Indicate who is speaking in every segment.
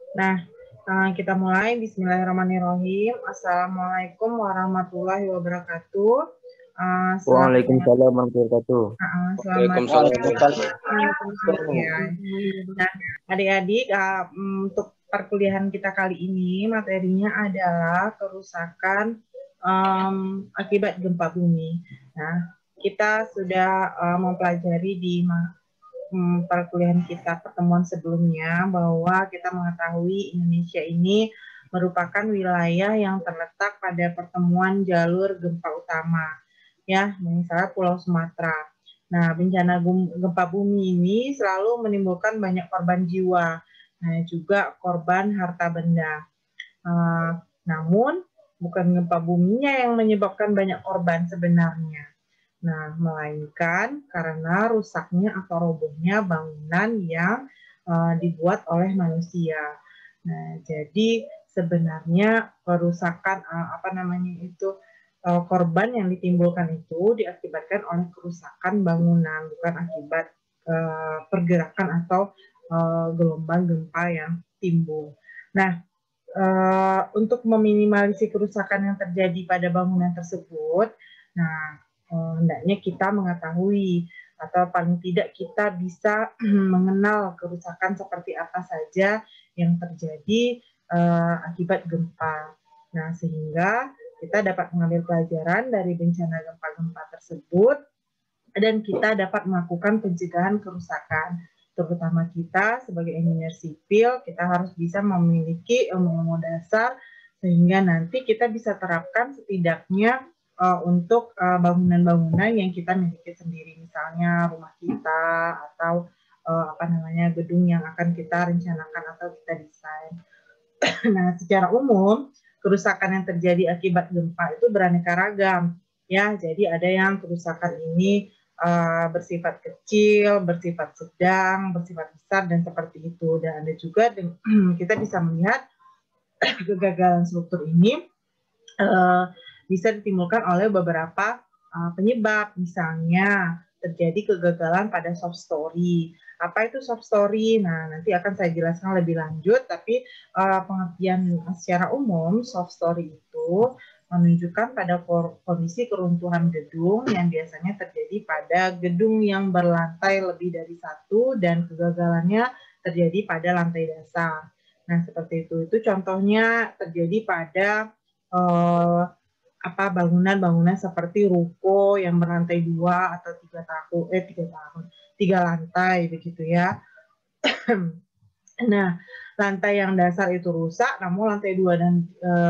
Speaker 1: Nah, kita mulai. Bismillahirrahmanirrahim. Assalamualaikum warahmatullahi wabarakatuh.
Speaker 2: Waalaikumsalam warahmatullahi wabarakatuh.
Speaker 1: Selamat ya. Nah, adik-adik, untuk perkuliahan kita kali ini materinya adalah kerusakan akibat gempa bumi. Nah, kita sudah mempelajari di perkuliahan kita pertemuan sebelumnya bahwa kita mengetahui Indonesia ini merupakan wilayah yang terletak pada pertemuan jalur gempa utama, ya, misalnya Pulau Sumatera. Nah, bencana gempa bumi ini selalu menimbulkan banyak korban jiwa, nah juga korban harta benda. Namun, bukan gempa buminya yang menyebabkan banyak korban sebenarnya. Nah, melainkan karena rusaknya atau robohnya bangunan yang dibuat oleh manusia. Nah, jadi sebenarnya kerusakan korban yang ditimbulkan itu diakibatkan oleh kerusakan bangunan, bukan akibat pergerakan atau gelombang gempa yang timbul. Nah, untuk meminimalisir kerusakan yang terjadi pada bangunan tersebut, nah hendaknya kita mengetahui atau paling tidak kita bisa mengenal kerusakan seperti apa saja yang terjadi akibat gempa. Nah, sehingga kita dapat mengambil pelajaran dari bencana gempa-gempa tersebut dan kita dapat melakukan pencegahan kerusakan. Terutama kita sebagai engineer sipil, kita harus bisa memiliki ilmu-ilmu dasar sehingga nanti kita bisa terapkan setidaknya untuk bangunan-bangunan yang kita miliki sendiri, misalnya rumah kita atau gedung yang akan kita rencanakan atau kita desain. Nah, secara umum kerusakan yang terjadi akibat gempa itu beraneka ragam, ya. Jadi ada yang kerusakan ini bersifat kecil, bersifat sedang, bersifat besar, dan seperti itu. Dan ada juga kita bisa melihat kegagalan struktur ini bisa ditimbulkan oleh beberapa penyebab. Misalnya terjadi kegagalan pada soft story. Apa itu soft story? Nah, nanti akan saya jelaskan lebih lanjut, tapi pengertian secara umum soft story itu menunjukkan pada kondisi keruntuhan gedung yang biasanya terjadi pada gedung yang berlantai lebih dari satu dan kegagalannya terjadi pada lantai dasar. Nah, seperti itu. Itu contohnya terjadi pada bangunan-bangunan seperti ruko yang berlantai 2 atau 3 lantai begitu ya. Nah, lantai yang dasar itu rusak, namun lantai 2 dan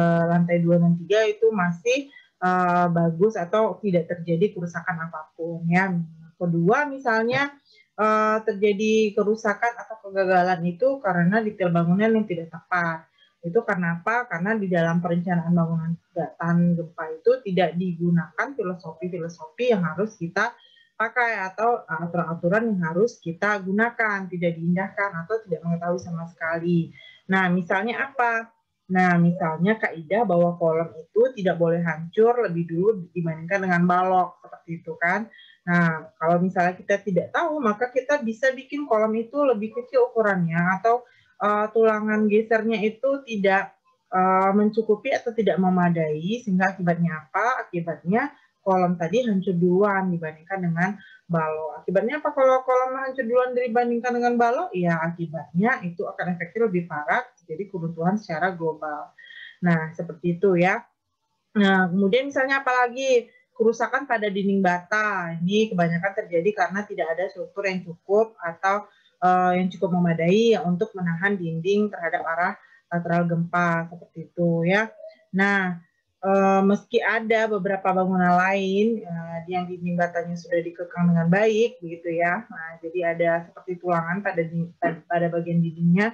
Speaker 1: 3 itu masih bagus atau tidak terjadi kerusakan apapun ya. Kedua, misalnya terjadi kerusakan atau kegagalan itu karena detail bangunan yang tidak tepat. Itu karena apa? Karena di dalam perencanaan bangunan tahan gempa itu tidak digunakan filosofi-filosofi yang harus kita pakai atau aturan-aturan yang harus kita gunakan, tidak diindahkan atau tidak mengetahui sama sekali. Nah, misalnya apa? Nah, misalnya kaidah bahwa kolom itu tidak boleh hancur lebih dulu dibandingkan dengan balok, seperti itu kan. Nah, kalau misalnya kita tidak tahu, maka kita bisa bikin kolom itu lebih kecil ukurannya atau tulangan gesernya itu tidak mencukupi atau tidak memadai, sehingga akibatnya apa? Akibatnya kolom tadi hancur duluan dibandingkan dengan balok. Akibatnya apa kalau kolom hancur duluan dibandingkan dengan balok? Ya, akibatnya itu akan efeknya lebih parah, jadi keruntuhan secara global. Nah, seperti itu ya. Nah, kemudian misalnya apalagi kerusakan pada dinding bata. Ini kebanyakan terjadi karena tidak ada struktur yang cukup atau yang cukup memadai untuk menahan dinding terhadap arah lateral gempa, seperti itu ya. Nah, meski ada beberapa bangunan lain yang dinding batanya sudah dikekang dengan baik, begitu ya. Nah, jadi ada seperti tulangan pada bagian dindingnya.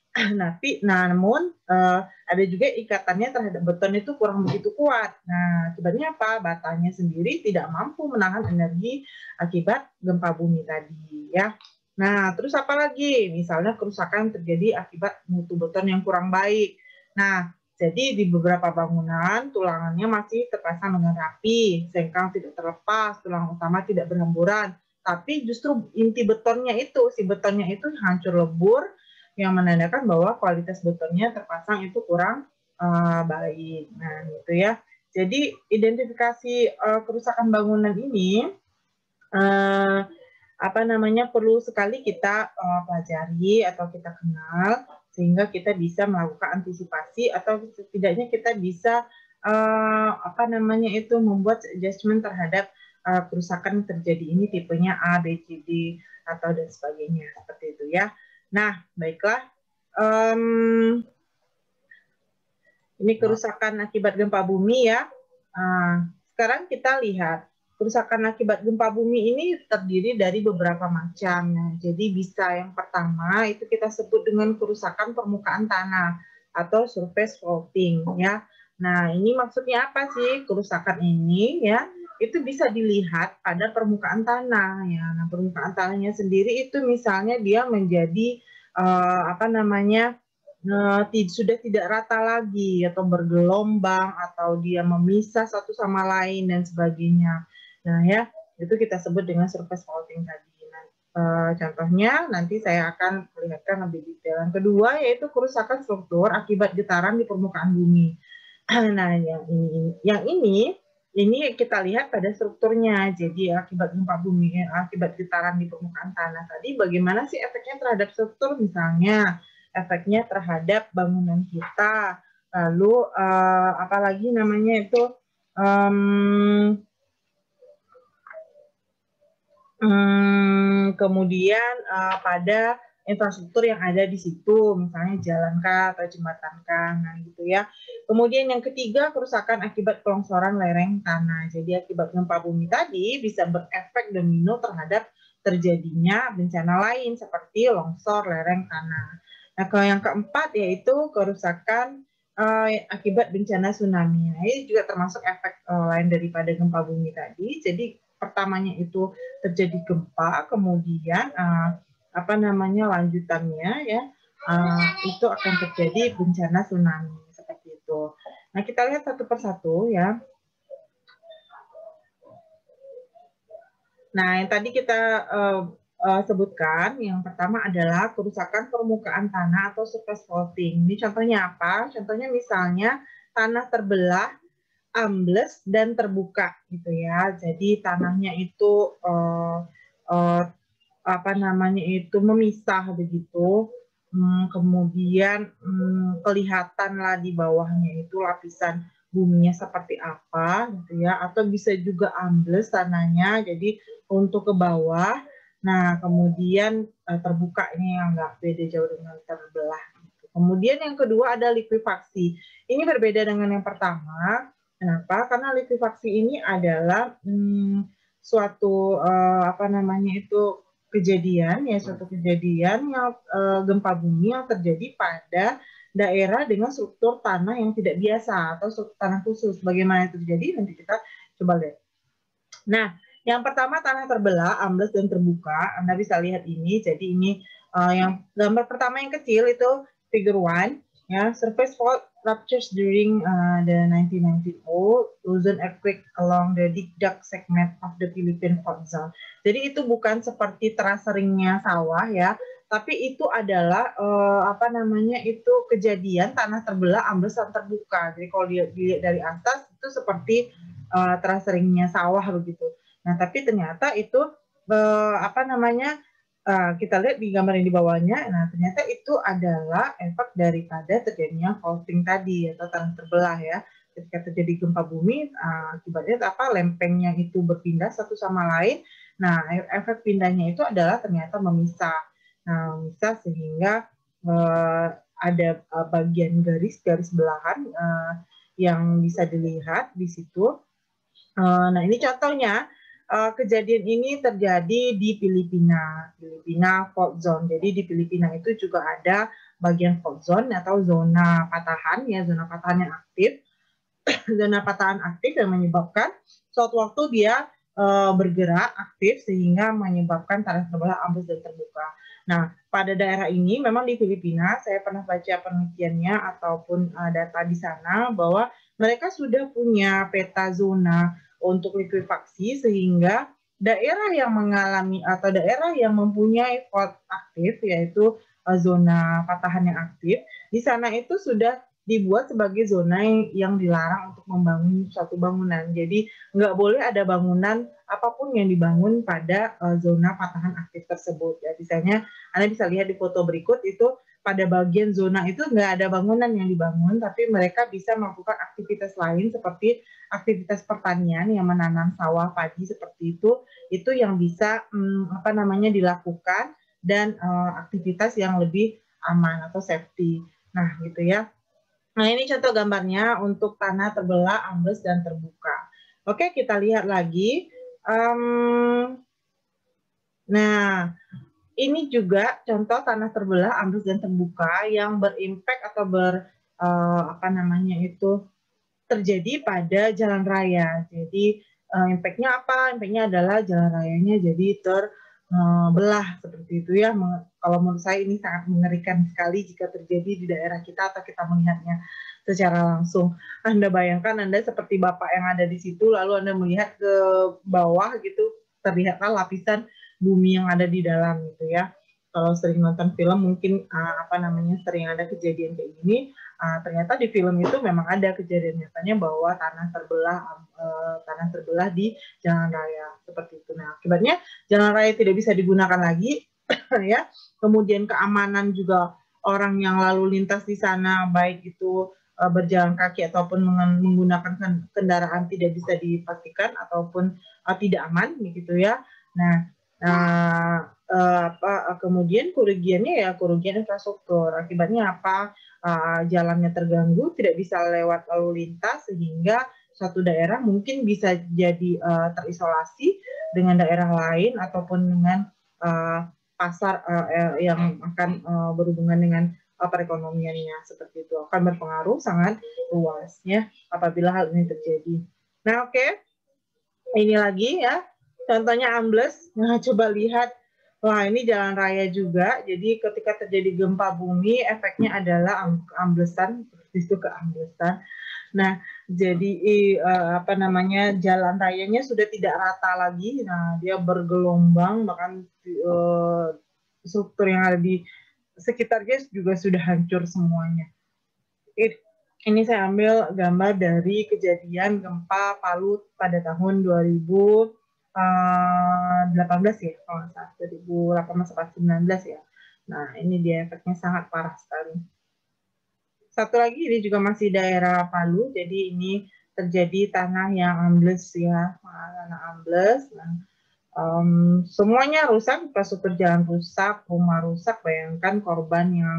Speaker 1: Namun ada juga ikatannya terhadap beton itu kurang begitu kuat. Nah, akibatnya apa? Batanya sendiri tidak mampu menahan energi akibat gempa bumi tadi, ya. Nah, terus apa lagi? Misalnya kerusakan terjadi akibat mutu beton yang kurang baik. Nah, jadi di beberapa bangunan tulangannya masih terpasang dengan rapi, sengkang tidak terlepas, tulang utama tidak berhamburan. Tapi justru inti betonnya itu, si betonnya itu hancur lebur yang menandakan bahwa kualitas betonnya terpasang itu kurang baik. Nah, gitu ya. Jadi identifikasi kerusakan bangunan ini perlu sekali kita pelajari atau kita kenal sehingga kita bisa melakukan antisipasi atau setidaknya kita bisa membuat adjustment terhadap kerusakan terjadi ini tipenya A, B, C, D atau dan sebagainya seperti itu ya. Nah, baiklah. Ini kerusakan akibat gempa bumi ya. Sekarang kita lihat kerusakan akibat gempa bumi ini terdiri dari beberapa macam. Nah, jadi bisa yang pertama itu kita sebut dengan kerusakan permukaan tanah atau surface faulting ya. Nah, ini maksudnya apa sih kerusakan ini ya? Itu bisa dilihat pada permukaan tanah ya. Nah, permukaan tanahnya sendiri itu misalnya dia menjadi sudah tidak rata lagi atau bergelombang atau dia memisah satu sama lain dan sebagainya. Nah ya, itu kita sebut dengan surface faulting tadi. Nah, contohnya nanti saya akan perlihatkan lebih detail. Yang kedua yaitu kerusakan struktur akibat getaran di permukaan bumi. Nah, yang ini kita lihat pada strukturnya. Jadi akibat gempa bumi, akibat getaran di permukaan tanah tadi, bagaimana sih efeknya terhadap struktur? Misalnya efeknya terhadap bangunan kita, lalu apalagi namanya itu kemudian pada infrastruktur yang ada di situ, misalnya jalan kah atau jembatan kah, nah gitu ya. Kemudian yang ketiga, kerusakan akibat kelongsoran lereng tanah. Jadi akibat gempa bumi tadi bisa berefek domino terhadap terjadinya bencana lain seperti longsor lereng tanah. Nah, kalau yang keempat yaitu kerusakan akibat bencana tsunami. Nah, ini juga termasuk efek lain daripada gempa bumi tadi. Jadi pertamanya itu terjadi gempa, kemudian lanjutannya ya itu akan terjadi bencana tsunami seperti itu. Nah, kita lihat satu persatu ya. Nah, yang tadi kita sebutkan, yang pertama adalah kerusakan permukaan tanah atau surface faulting. Ini contohnya apa? Contohnya misalnya tanah terbelah, ambles dan terbuka gitu ya. Jadi tanahnya itu memisah begitu. Kemudian kelihatanlah di bawahnya itu lapisan buminya seperti apa gitu ya, atau bisa juga ambles tanahnya jadi untuk ke bawah. Nah, kemudian terbuka ini yang nggak beda jauh dengan terbelah. Gitu. Kemudian yang kedua ada likuifaksi. Ini berbeda dengan yang pertama. Kenapa? Karena likuifaksi ini adalah suatu kejadian yang gempa bumi yang terjadi pada daerah dengan struktur tanah yang tidak biasa atau struktur tanah khusus. Bagaimana itu terjadi? Nanti kita coba lihat. Nah, yang pertama tanah terbelah, ambles dan terbuka. Anda bisa lihat ini. Jadi ini yang gambar pertama yang kecil itu figure 1 ya, surface fault ruptures during the 1990 Luzon earthquake along the Dikdak segment of the Philippine fault zone. Jadi itu bukan seperti teraseringnya sawah ya, tapi itu adalah itu kejadian tanah terbelah, ambles dan terbuka. Jadi kalau dilihat dari atas itu seperti teraseringnya sawah begitu. Nah, tapi ternyata itu kita lihat di gambar yang di bawahnya, nah ternyata itu adalah efek daripada terjadinya faulting tadi atau tanah terbelah ya. Ketika terjadi gempa bumi, akibatnya lempengnya itu berpindah satu sama lain. Nah, efek pindahnya itu adalah ternyata memisah. Nah, memisah sehingga ada bagian garis belahan yang bisa dilihat di situ. Nah, ini contohnya. Kejadian ini terjadi di Filipina fault zone. Jadi di Filipina itu juga ada bagian fault zone atau zona patahan ya, zona patahan yang aktif. Zona patahan aktif yang menyebabkan suatu waktu dia bergerak aktif sehingga menyebabkan tanah terbelah, ambles dan terbuka. Nah, pada daerah ini memang di Filipina saya pernah baca penelitiannya ataupun data di sana bahwa mereka sudah punya peta zona untuk likuifaksi sehingga daerah yang mengalami atau daerah yang mempunyai fault aktif yaitu zona patahan yang aktif, di sana itu sudah dibuat sebagai zona yang dilarang untuk membangun suatu bangunan. Jadi nggak boleh ada bangunan apapun yang dibangun pada zona patahan aktif tersebut. Ya, misalnya Anda bisa lihat di foto berikut itu pada bagian zona itu nggak ada bangunan yang dibangun, tapi mereka bisa melakukan aktivitas lain seperti aktivitas pertanian yang menanam sawah padi seperti itu yang bisa dilakukan dan aktivitas yang lebih aman atau safety. Nah, gitu ya. Nah, ini contoh gambarnya untuk tanah terbelah, ambles, dan terbuka. Oke, kita lihat lagi. Nah, ini juga contoh tanah terbelah, ambles, dan terbuka yang berimpact atau terjadi pada jalan raya. Jadi, impact-nya apa? Impact-nya adalah jalan rayanya jadi terbelah seperti itu ya. Kalau menurut saya ini sangat mengerikan sekali jika terjadi di daerah kita atau kita melihatnya secara langsung. Anda bayangkan Anda seperti Bapak yang ada di situ, lalu Anda melihat ke bawah gitu, terlihatlah lapisan bumi yang ada di dalam gitu ya. Kalau sering nonton film mungkin sering ada kejadian kayak gini. Ternyata di film itu memang ada kejadian nyatanya bahwa tanah terbelah di jalan raya seperti itu. Nah, akibatnya jalan raya tidak bisa digunakan lagi ya. Kemudian keamanan juga orang yang lalu lintas di sana baik itu berjalan kaki ataupun menggunakan kendaraan tidak bisa dipastikan ataupun tidak aman begitu ya. Nah, kemudian kerugian infrastruktur. Akibatnya apa? Jalannya terganggu, tidak bisa lewat lalu lintas sehingga suatu daerah mungkin bisa jadi terisolasi dengan daerah lain ataupun dengan pasar yang akan berhubungan dengan perekonomiannya seperti itu, akan berpengaruh sangat luas ya apabila hal ini terjadi. Nah, oke. Ini lagi ya, contohnya ambles. Nah, coba lihat. Wah, ini jalan raya juga. Jadi ketika terjadi gempa bumi, efeknya adalah amblesan, seperti itu keamblesan. Nah, jadi jalan rayanya sudah tidak rata lagi. Nah, dia bergelombang, bahkan struktur yang ada di sekitarnya juga sudah hancur semuanya. Ini saya ambil gambar dari kejadian gempa Palu pada tahun 2018 ya, kalau nggak salah 2018-19 ya. Nah, ini dia efeknya sangat parah sekali. Satu lagi ini juga masih daerah Palu, jadi ini terjadi tanah yang ambles ya, tanah ambles. Nah, semuanya rusak, infrastruktur jalan rusak, rumah rusak. Bayangkan korban yang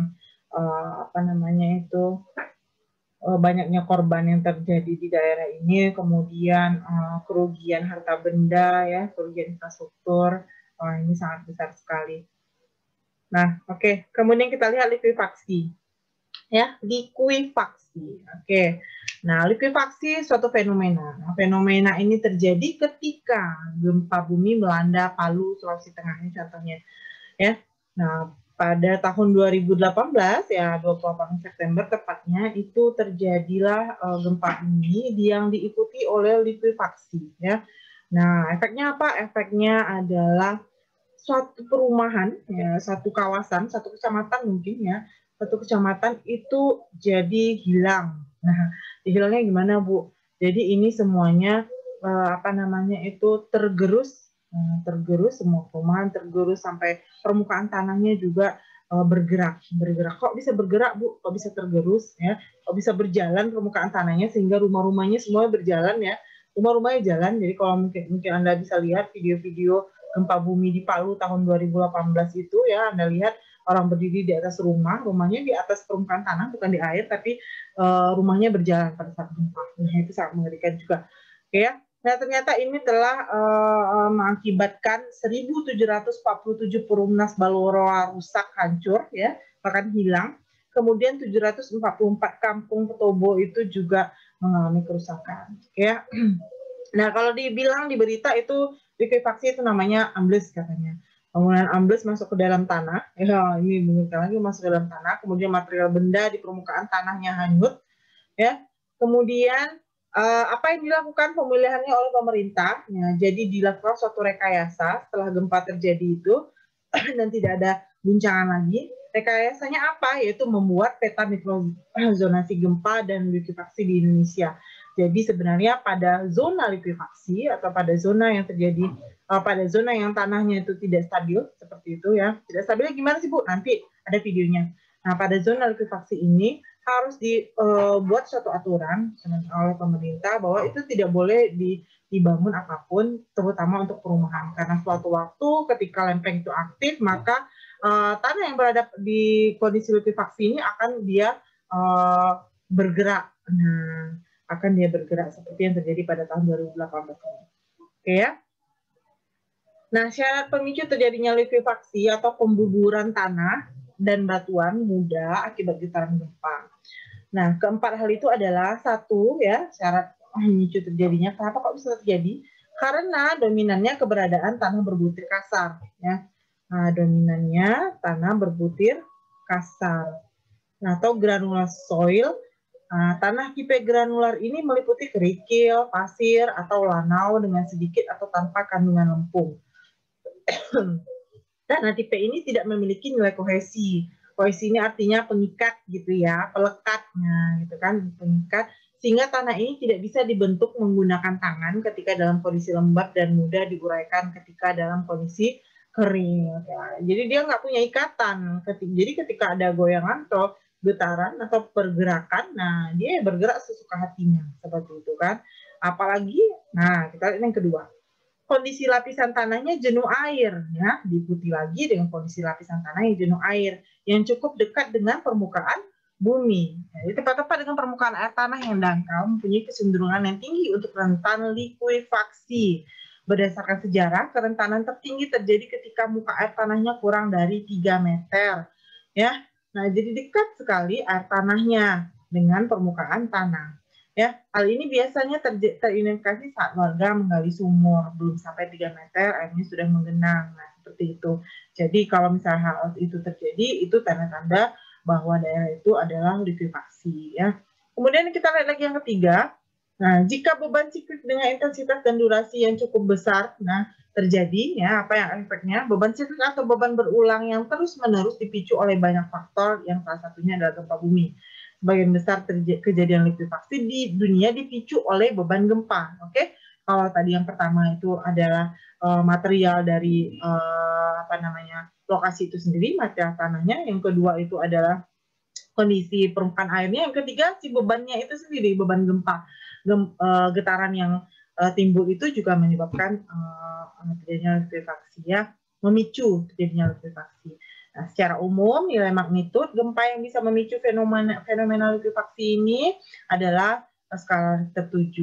Speaker 1: banyaknya korban yang terjadi di daerah ini, kemudian kerugian harta benda ya, kerugian infrastruktur, ini sangat besar sekali. Nah, oke. Kemudian kita lihat likuifaksi. Ya, likuifaksi. Oke. Nah, likuifaksi suatu fenomena. Nah, fenomena ini terjadi ketika gempa bumi melanda Palu, Sulawesi Tengah ini contohnya. Ya. Nah, pada tahun 2018 ya 28 September tepatnya itu terjadilah gempa bumi yang diikuti oleh likuifaksi ya. Nah, efeknya apa? Efeknya adalah suatu perumahan ya, satu kawasan, satu kecamatan mungkin ya, satu kecamatan itu jadi hilang. Nah, hilangnya gimana, Bu? Jadi ini semuanya tergerus, semua perumahan tergerus sampai permukaan tanahnya juga bergerak. Kok bisa bergerak, Bu? Kok bisa tergerus ya? Kok bisa berjalan permukaan tanahnya sehingga rumah-rumahnya semua berjalan ya? Rumah-rumahnya jalan. Jadi kalau mungkin Anda bisa lihat video-video gempa bumi di Palu tahun 2018 itu ya, Anda lihat orang berdiri di atas rumahnya di atas permukaan tanah, bukan di air, tapi rumahnya berjalan pada saat gempa. Nah, itu sangat mengerikan juga. Oke ya. Nah, ternyata ini telah mengakibatkan 1.747 perumnas Baloroa rusak, hancur, ya, bahkan hilang. Kemudian 744 kampung Petobo itu juga mengalami kerusakan. Ya. Nah, kalau dibilang di berita itu likuifaksi itu namanya ambles katanya. Bangunan ambles masuk ke dalam tanah. Ya, ini mengerikan lagi, masuk ke dalam tanah. Kemudian material benda di permukaan tanahnya hanyut. Ya. Kemudian apa yang dilakukan pemilihannya oleh pemerintah? Ya, jadi dilakukan suatu rekayasa setelah gempa terjadi itu dan tidak ada guncangan lagi. Rekayasanya apa? Yaitu membuat peta mikrozonasi gempa dan likuifaksi di Indonesia. Jadi sebenarnya pada zona likuifaksi atau pada zona yang terjadi pada zona yang tanahnya itu tidak stabil seperti itu ya. Tidak stabilnya gimana sih Bu? Nanti ada videonya. Nah, pada zona likuifaksi ini harus dibuat suatu aturan oleh pemerintah bahwa itu tidak boleh dibangun apapun, terutama untuk perumahan. Karena suatu waktu ketika lempeng itu aktif, maka tanah yang berada di kondisi likuifaksi ini akan dia bergerak. Nah, akan dia bergerak seperti yang terjadi pada tahun 2018 ini. Oke ya. Nah, syarat pemicu terjadinya likuifaksi atau pembuburan tanah dan batuan muda akibat getaran gempa. Nah, keempat hal itu adalah satu ya, syarat pemicu terjadinya. Kenapa kok bisa terjadi? Karena dominannya keberadaan tanah berbutir kasar ya. Nah, dominannya tanah berbutir kasar. Nah, atau granular soil. Nah, tanah tipe granular ini meliputi kerikil, pasir, atau lanau dengan sedikit atau tanpa kandungan lempung. Tanah tipe ini tidak memiliki nilai kohesi. Kohesi ini artinya pengikat gitu ya, pelekatnya gitu kan, pengikat. Sehingga tanah ini tidak bisa dibentuk menggunakan tangan ketika dalam kondisi lembab dan mudah diuraikan ketika dalam kondisi kering. Ya. Jadi dia nggak punya ikatan. Jadi ketika ada goyangan atau getaran atau pergerakan, nah dia bergerak sesuka hatinya seperti itu kan. Apalagi, nah kita lihat yang kedua, kondisi lapisan tanahnya jenuh air, ya diikuti lagi dengan kondisi lapisan tanah yang jenuh air yang cukup dekat dengan permukaan bumi. Jadi tepat-tepat dengan permukaan air tanah yang dangkal mempunyai kecenderungan yang tinggi untuk rentan likuifaksi. Berdasarkan sejarah, kerentanan tertinggi terjadi ketika muka air tanahnya kurang dari 3 meter. Ya, nah jadi dekat sekali air tanahnya dengan permukaan tanah. Ya, hal ini biasanya terindikasi saat warga menggali sumur, belum sampai 3 meter airnya sudah menggenang. Nah, seperti itu. Jadi kalau misalnya hal itu terjadi, itu tanda-tanda bahwa daerah itu adalah likuifaksi ya. Kemudian kita lihat lagi yang ketiga. Nah, jika beban siklik dengan intensitas dan durasi yang cukup besar, nah terjadi ya apa yang efeknya? Beban siklik atau beban berulang yang terus-menerus dipicu oleh banyak faktor yang salah satunya adalah gempa bumi. Sebagian besar kejadian likuifaksi di dunia dipicu oleh beban gempa. Oke, kalau tadi yang pertama itu adalah material dari lokasi itu sendiri, material tanahnya. Yang kedua itu adalah kondisi permukaan airnya. Yang ketiga si bebannya itu sendiri, beban gempa. Getaran yang timbul itu juga menyebabkan terjadinya likuifaksi ya, memicu terjadinya likuifaksi. Nah, secara umum nilai magnitud gempa yang bisa memicu fenomena likuifaksi ini adalah skala Richter 7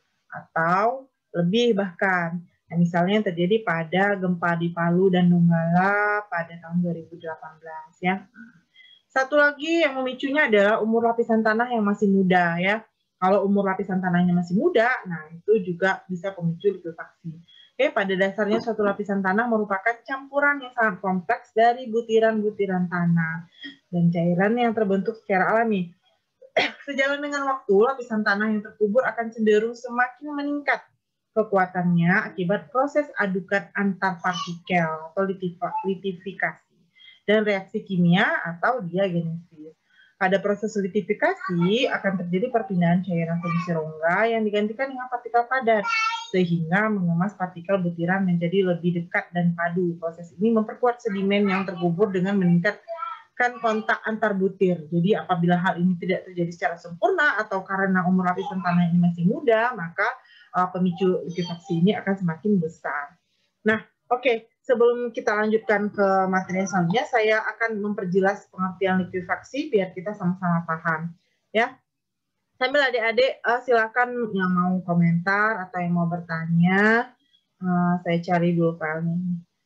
Speaker 1: atau lebih bahkan. Nah, misalnya yang terjadi pada gempa di Palu dan Donggala pada tahun 2018 ya. Satu lagi yang memicunya adalah umur lapisan tanah yang masih muda ya. Kalau umur lapisan tanahnya masih muda, nah itu juga bisa pemicu likuifaksi. Oke, pada dasarnya suatu lapisan tanah merupakan campuran yang sangat kompleks dari butiran-butiran tanah dan cairan yang terbentuk secara alami. Sejalan dengan waktu, lapisan tanah yang terkubur akan cenderung semakin meningkat kekuatannya akibat proses adukan antar partikel atau litifikasi dan reaksi kimia atau diagenesis. Pada proses litifikasi akan terjadi perpindahan cairan solusi rongga yang digantikan dengan partikel padat sehingga mengemas partikel butiran menjadi lebih dekat dan padu. Proses ini memperkuat sedimen yang terkubur dengan meningkatkan kontak antar butir. Jadi apabila hal ini tidak terjadi secara sempurna atau karena umur lapisan tanah ini masih muda, maka pemicu likuifaksi ini akan semakin besar. Nah, oke. Sebelum kita lanjutkan ke materi selanjutnya, saya akan memperjelas pengertian likuifaksi biar kita sama-sama paham. Ya, sambil adik-adik silakan yang mau komentar atau yang mau bertanya, saya cari dulu filenya.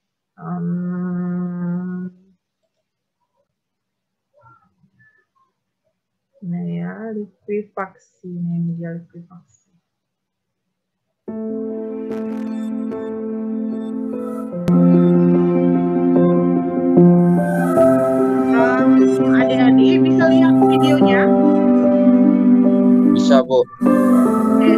Speaker 1: Nah ya, likuifaksi, media likuifaksi. Adik-adik bisa lihat videonya?
Speaker 2: Bisa, Bu.
Speaker 1: Oke.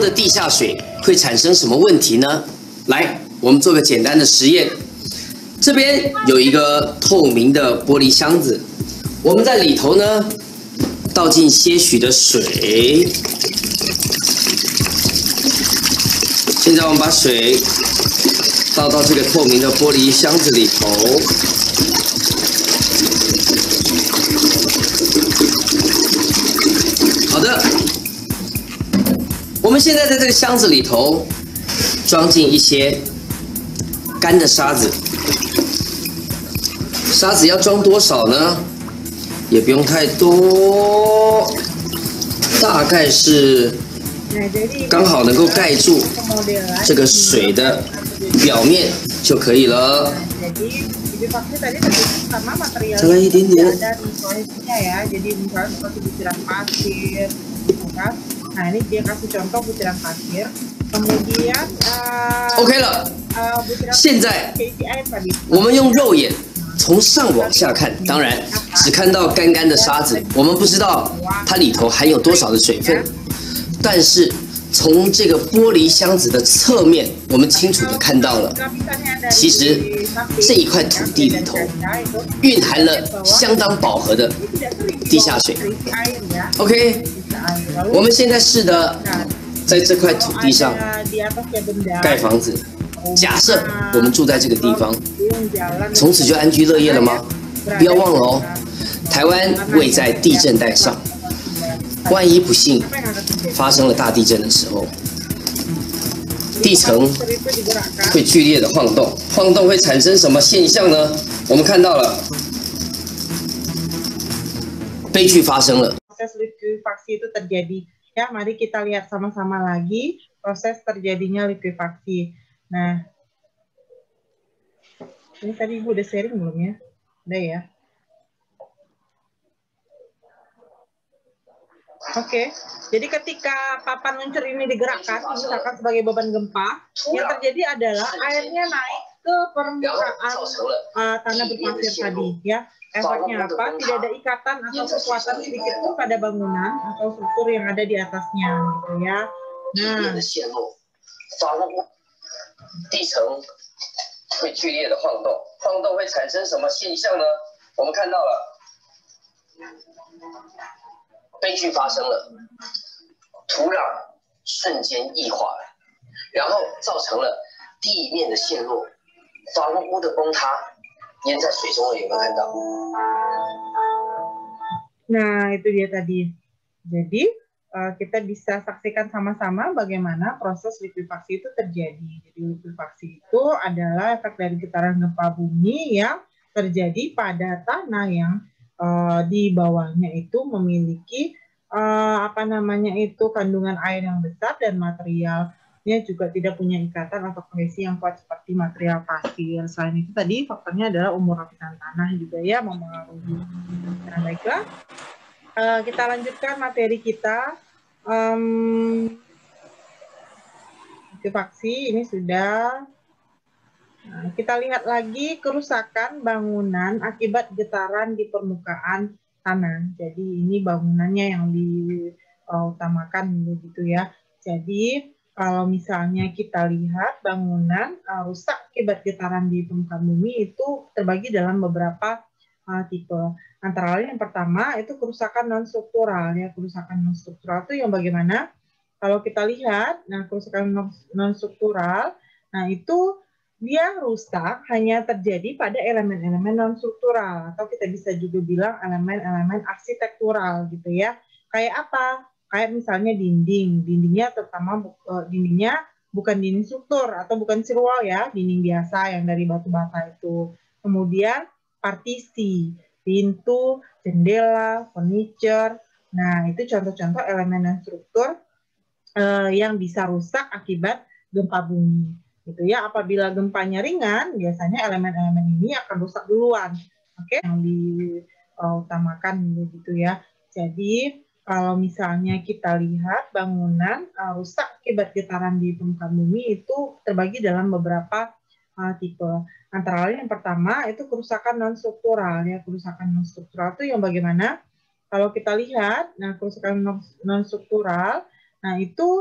Speaker 3: 的地下水会产生什么问题呢？来，我们做个简单的实验。这边有一个透明的玻璃箱子，我们在里头呢倒进些许的水。现在我们把水倒到这个透明的玻璃箱子里头。好的，我们现在在这个箱子里头装进一些干的沙子。沙子要装多少呢？也不用太多，大概是刚好能够盖住这个水的表面就可以了。再来一点点。OK 了。现在我们用肉眼从上往下看，当然只看到干干的沙子，我们不知道它里头含有多少的水分。但是从这个玻璃箱子的侧面，我们清楚地看到了，其实这一块土地里头蕴含了相当饱和的地下水。OK， 我们现在试的在这块土地上盖房子。假设我们住在这个地方，从此就安居乐业了吗？不要忘了哦，台湾位在地震带上，万一不幸发生了大地震的时候，地层会剧烈的晃动，晃动会产生什么现象呢？我们看到了，悲剧发生了。
Speaker 1: Proses likuifaksi itu terjadi. Ya, mari kita lihat sama-sama lagi proses terjadinya likuifaksi. Nah, ini tadi Ibu udah sharing belum ya? Udah ya? Oke, jadi ketika papan luncur ini digerakkan, misalkan sebagai beban gempa, yang terjadi adalah airnya naik ke permukaan tanah berpasir tadi, ya. Efeknya apa? Tidak ada ikatan atau kekuatan sedikit pun pada bangunan atau struktur yang ada di atasnya, gitu ya. Nah,
Speaker 3: 地层会剧烈的晃动，晃动会产生什么现象呢？我们看到了，悲剧发生了，土壤瞬间异化了，然后造成了地面的陷落，房屋的崩塌，淹在水中了，有没有看到？
Speaker 1: Nah, itu dia tadi. Jadi, kita bisa saksikan sama-sama bagaimana proses likuifaksi itu terjadi. Jadi, likuifaksi itu adalah efek dari getaran gempa bumi yang terjadi pada tanah yang di bawahnya itu memiliki kandungan air yang besar dan materialnya juga tidak punya ikatan atau kohesi yang kuat seperti material pasir. Selain itu tadi faktornya adalah umur lapisan tanah juga ya mempengaruhi. Nah, baiklah. Kita lanjutkan materi kita. Likuifaksi ini sudah. Nah, kita lihat lagi kerusakan bangunan akibat getaran di permukaan tanah. Jadi ini bangunannya yang diutamakan begitu ya. Jadi kalau misalnya kita lihat bangunan rusak akibat getaran di permukaan bumi itu terbagi dalam beberapa tipe. Antara lain yang pertama itu kerusakan non struktural ya. Kerusakan non struktural itu yang bagaimana? Kalau kita lihat, nah kerusakan non struktural, nah itu dia rusak hanya terjadi pada elemen-elemen non struktural atau kita bisa juga bilang elemen-elemen arsitektural gitu ya. Kayak apa? Kayak misalnya dinding, dindingnya terutama dindingnya bukan dinding struktur atau bukan sirwal ya, dinding biasa yang dari batu bata itu. Kemudian partisi, pintu, jendela, furniture. Nah, itu contoh-contoh elemen dan struktur yang bisa rusak akibat gempa bumi. Gitu ya. Apabila gempanya ringan, biasanya elemen-elemen ini akan rusak duluan. Oke, yang diutamakan begitu ya. Jadi, kalau misalnya kita lihat bangunan rusak akibat getaran di permukaan bumi itu terbagi dalam beberapa tipe. Antara lain yang pertama itu kerusakan non struktural ya. Kerusakan non struktural itu yang bagaimana? Kalau kita lihat, nah kerusakan non struktural, nah itu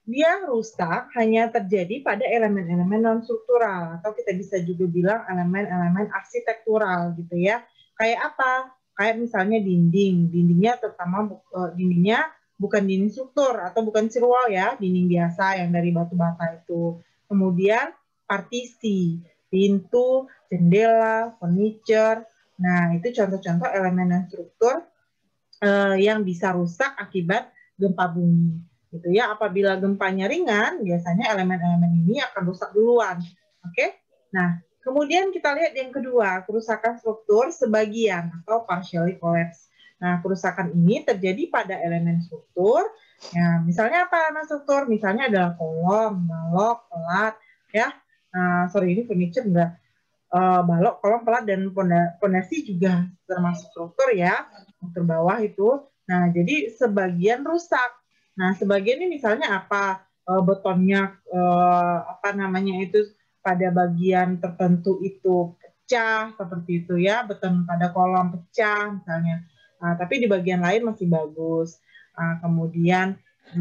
Speaker 1: dia rusak hanya terjadi pada elemen-elemen non-struktural, atau kita bisa juga bilang elemen-elemen arsitektural gitu ya. Kayak apa? Kayak misalnya dinding. Dindingnya terutama dindingnya bukan dinding struktur atau bukan cirwall ya, dinding biasa yang dari batu bata itu. Kemudian partisi, pintu, jendela, furniture. Nah, itu contoh-contoh elemen non-struktur yang bisa rusak akibat gempa bumi. Gitu ya. Apabila gempanya ringan, biasanya elemen-elemen ini akan rusak duluan. Oke? Nah, kemudian kita lihat yang kedua, kerusakan struktur sebagian atau partially collapse. Nah, kerusakan ini terjadi pada elemen struktur. Ya, misalnya apa elemen struktur? Misalnya adalah kolom, balok, pelat, ya. Sorry, ini furniture enggak. Balok, kolom, pelat, dan pondasi juga termasuk struktur ya, struktur bawah itu. Nah, jadi sebagian rusak. Nah, sebagian ini misalnya apa? Betonnya apa namanya itu pada bagian tertentu itu pecah seperti itu ya, beton pada kolom pecah misalnya. Nah, tapi di bagian lain masih bagus. Kemudian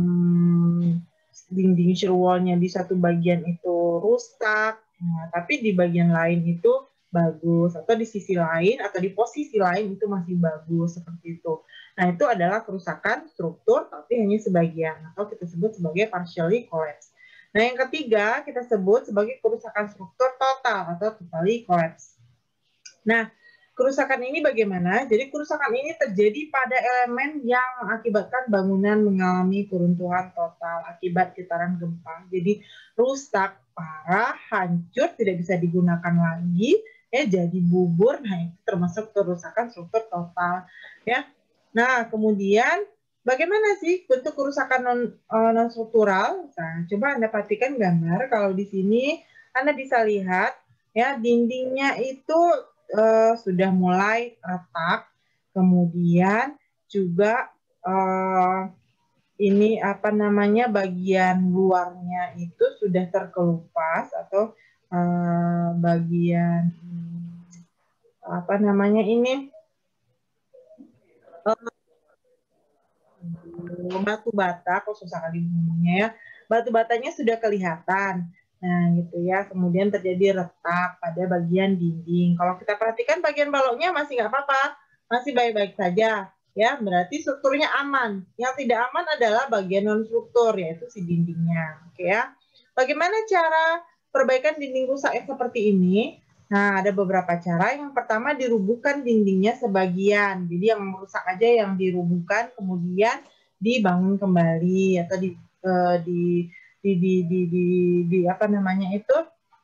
Speaker 1: dinding shear wall-nya di satu bagian itu rusak. Nah, tapi di bagian lain itu bagus, atau di sisi lain atau di posisi lain itu masih bagus seperti itu. Nah, itu adalah kerusakan struktur tapi hanya sebagian, atau kita sebut sebagai partially collapse. Nah, yang ketiga kita sebut sebagai kerusakan struktur total atau totally collapse. Nah, kerusakan ini bagaimana? Jadi kerusakan ini terjadi pada elemen yang mengakibatkan bangunan mengalami keruntuhan total akibat getaran gempa. Jadi rusak parah, hancur, tidak bisa digunakan lagi, ya jadi bubur. Nah, itu termasuk kerusakan struktur total, ya. Nah, kemudian bagaimana sih bentuk kerusakan non struktural? Nah, coba Anda perhatikan gambar. Kalau di sini Anda bisa lihat ya, dindingnya itu sudah mulai retak, kemudian juga ini apa namanya bagian luarnya itu sudah terkelupas, atau bagian apa namanya ini batu bata, kok susah kali ngomongnya ya, batu batanya sudah kelihatan. Nah, gitu ya. Kemudian terjadi retak pada bagian dinding. Kalau kita perhatikan bagian baloknya masih nggak apa-apa, masih baik-baik saja. Ya, berarti strukturnya aman. Yang tidak aman adalah bagian non-struktur, yaitu si dindingnya. Oke ya. Bagaimana cara perbaikan dinding rusak yang seperti ini? Nah, ada beberapa cara. Yang pertama, dirubuhkan dindingnya sebagian. Jadi yang rusak aja yang dirubuhkan, kemudian dibangun kembali, atau di apa namanya itu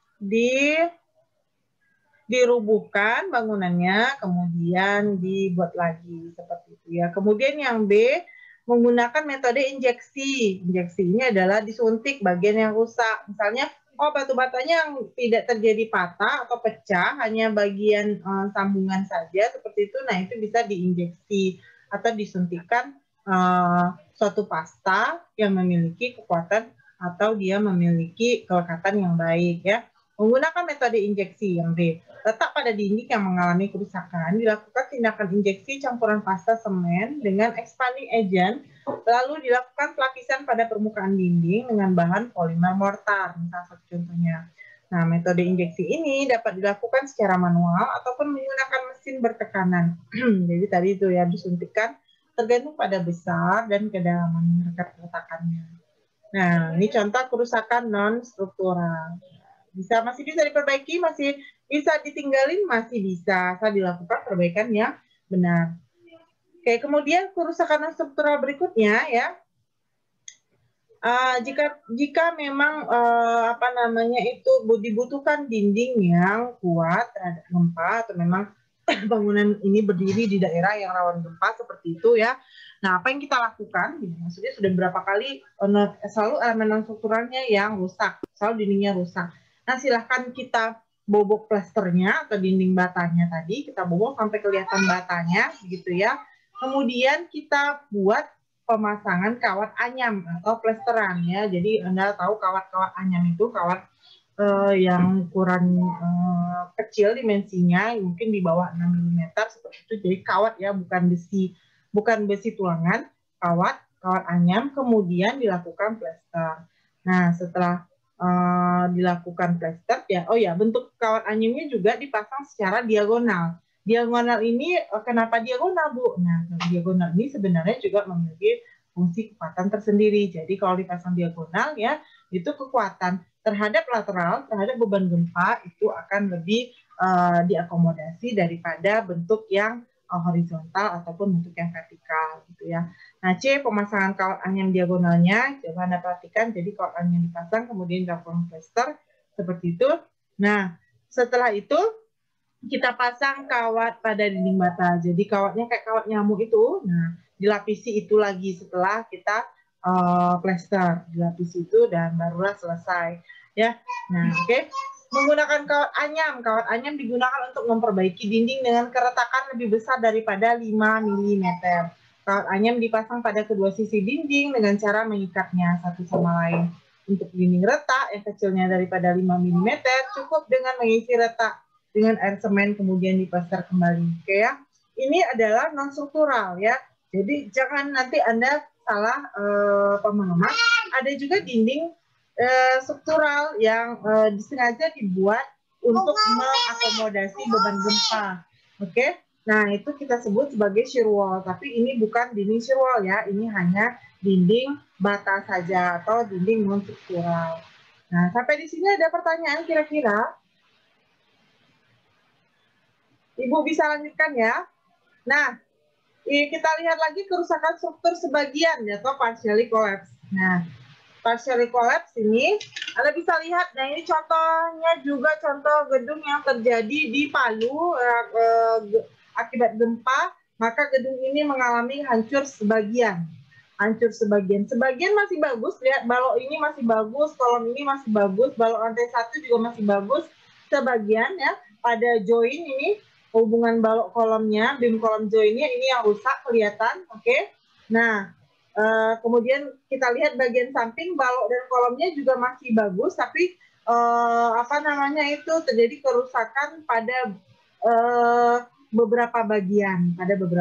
Speaker 1: dirubuhkan bangunannya, kemudian dibuat lagi seperti itu ya. Kemudian yang B, menggunakan metode injeksi. Injeksi ini adalah disuntik bagian yang rusak. Misalnya, oh batu batanya yang tidak terjadi patah atau pecah, hanya bagian sambungan saja seperti itu. Nah, itu bisa diinjeksi atau disuntikan suatu pasta yang memiliki kekuatan atau dia memiliki kelekatan yang baik ya. Menggunakan metode injeksi yang B. Letak pada dinding yang mengalami kerusakan, dilakukan tindakan injeksi campuran pasta semen dengan expanding agent, lalu dilakukan pelapisan pada permukaan dinding dengan bahan polimer mortar, salah satu contohnya. Nah, metode injeksi ini dapat dilakukan secara manual ataupun menggunakan mesin bertekanan. Jadi tadi itu ya, disuntikkan tergantung pada besar dan kedalaman retakannya. Nah, ini contoh kerusakan non-struktural. Masih bisa diperbaiki, masih bisa ditinggalin, masih bisa. Asal dilakukan perbaikan yang benar. Oke, kemudian kerusakan non-struktural berikutnya ya. Jika memang apa namanya itu dibutuhkan dinding yang kuat terhadap gempa, atau memang bangunan ini berdiri di daerah yang rawan gempa seperti itu ya. Nah, apa yang kita lakukan? Maksudnya sudah berapa kali selalu elemen non-strukturalnya yang rusak, selalu dindingnya rusak. Nah, silahkan kita bobok plasternya atau dinding batanya tadi, kita bobok sampai kelihatan batanya, gitu ya. Kemudian kita buat pemasangan kawat anyam atau plesteran ya. Jadi Anda tahu kawat-kawat anyam itu kawat yang ukuran kecil dimensinya, mungkin di bawah 6 mm seperti itu. Jadi kawat ya, bukan besi tulangan, kawat. kawat anyam, kemudian dilakukan plester. Nah, setelah dilakukan plester, ya, oh ya, bentuk kawat anyamnya juga dipasang secara diagonal. Diagonal ini kenapa diagonal, Bu? Nah, diagonal ini sebenarnya juga memiliki fungsi kekuatan tersendiri. Jadi kalau dipasang diagonal ya, itu kekuatan terhadap lateral, terhadap beban gempa itu akan lebih diakomodasi daripada bentuk yang horizontal ataupun bentuk yang vertikal gitu ya. Nah, C, pemasangan kawat anyam diagonalnya, coba Anda perhatikan, jadi kawat anyam dipasang kemudian dilakukan plester seperti itu. Nah, setelah itu kita pasang kawat pada dinding bata. Jadi kawatnya kayak kawat nyamuk itu. Nah, dilapisi itu lagi setelah kita plester, dilapisi itu dan barulah selesai. Ya, nah oke. Menggunakan kawat anyam. Kawat anyam digunakan untuk memperbaiki dinding dengan keretakan lebih besar daripada 5 mm. Kawat anyam dipasang pada kedua sisi dinding dengan cara mengikatnya satu sama lain. Untuk dinding retak yang kecilnya daripada 5 mm, cukup dengan mengisi retak dengan air semen kemudian diplester kembali. Oke ya. Ini adalah non struktural ya. Jadi jangan nanti Anda salah pemahaman. Ada juga dinding struktural yang disengaja dibuat untuk mengakomodasi beban gempa. Oke. Nah, itu kita sebut sebagai shear wall, tapi ini bukan dinding shear wall ya. Ini hanya dinding bata saja atau dinding non struktural. Nah, sampai di sini ada pertanyaan kira-kira? Ibu bisa lanjutkan ya. Nah, kita lihat lagi kerusakan struktur sebagian atau partially collapse. Nah, partially collapse ini Anda bisa lihat. Nah, ini contohnya juga contoh gedung yang terjadi di Palu akibat gempa. Maka gedung ini mengalami hancur sebagian. Hancur sebagian. Sebagian masih bagus. Lihat balok ini masih bagus, kolom ini masih bagus, balok lantai 1 juga masih bagus. Sebagian ya pada join ini. Hubungan balok kolomnya, beam kolom joinnya ini yang rusak kelihatan, oke? Nah, kemudian kita lihat bagian samping balok dan kolomnya juga masih bagus, tapi terjadi kerusakan pada beberapa bagian,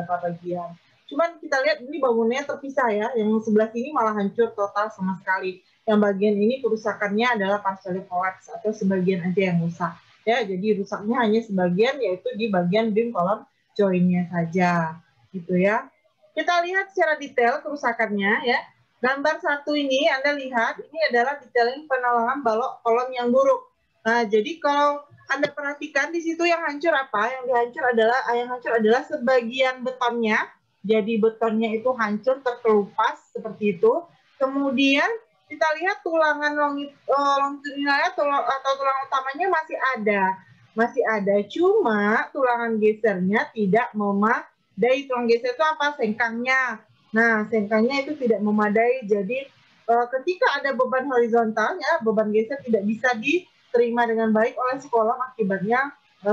Speaker 1: Cuman kita lihat ini bangunannya terpisah ya, yang sebelah sini malah hancur total sama sekali. Yang bagian ini kerusakannya adalah partially collapse atau sebagian aja yang rusak. Ya, jadi rusaknya hanya sebagian, yaitu di bagian beam kolom joinnya saja, gitu ya. Kita lihat secara detail kerusakannya ya. Gambar 1 ini Anda lihat, ini adalah detailing penolongan balok kolom yang buruk. Nah, jadi kalau Anda perhatikan di situ yang hancur apa? Yang hancur adalah sebagian betonnya. Jadi betonnya itu hancur, terkelupas seperti itu. Kemudian kita lihat tulangan longitudinalnya atau tulang utamanya masih ada, cuma tulangan gesernya tidak memadai. Tulang geser itu apa? Sengkangnya. Nah, sengkangnya itu tidak memadai, jadi ketika ada beban horizontalnya, beban geser tidak bisa diterima dengan baik oleh si kolom, akibatnya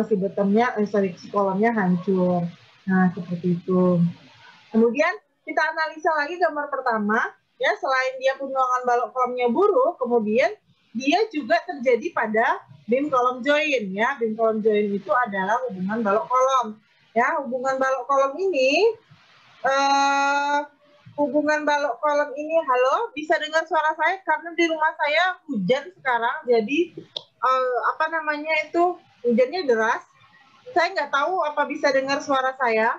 Speaker 1: si kolomnya hancur. Nah, seperti itu. Kemudian kita analisa lagi gambar pertama. Ya, selain dia penolongan balok kolomnya buruk, kemudian dia juga terjadi pada beam kolom join ya. Beam kolom join itu adalah hubungan balok kolom. Ya, hubungan balok kolom ini halo, bisa dengar suara saya karena di rumah saya hujan sekarang, jadi hujannya deras. Saya nggak tahu apa bisa dengar suara saya.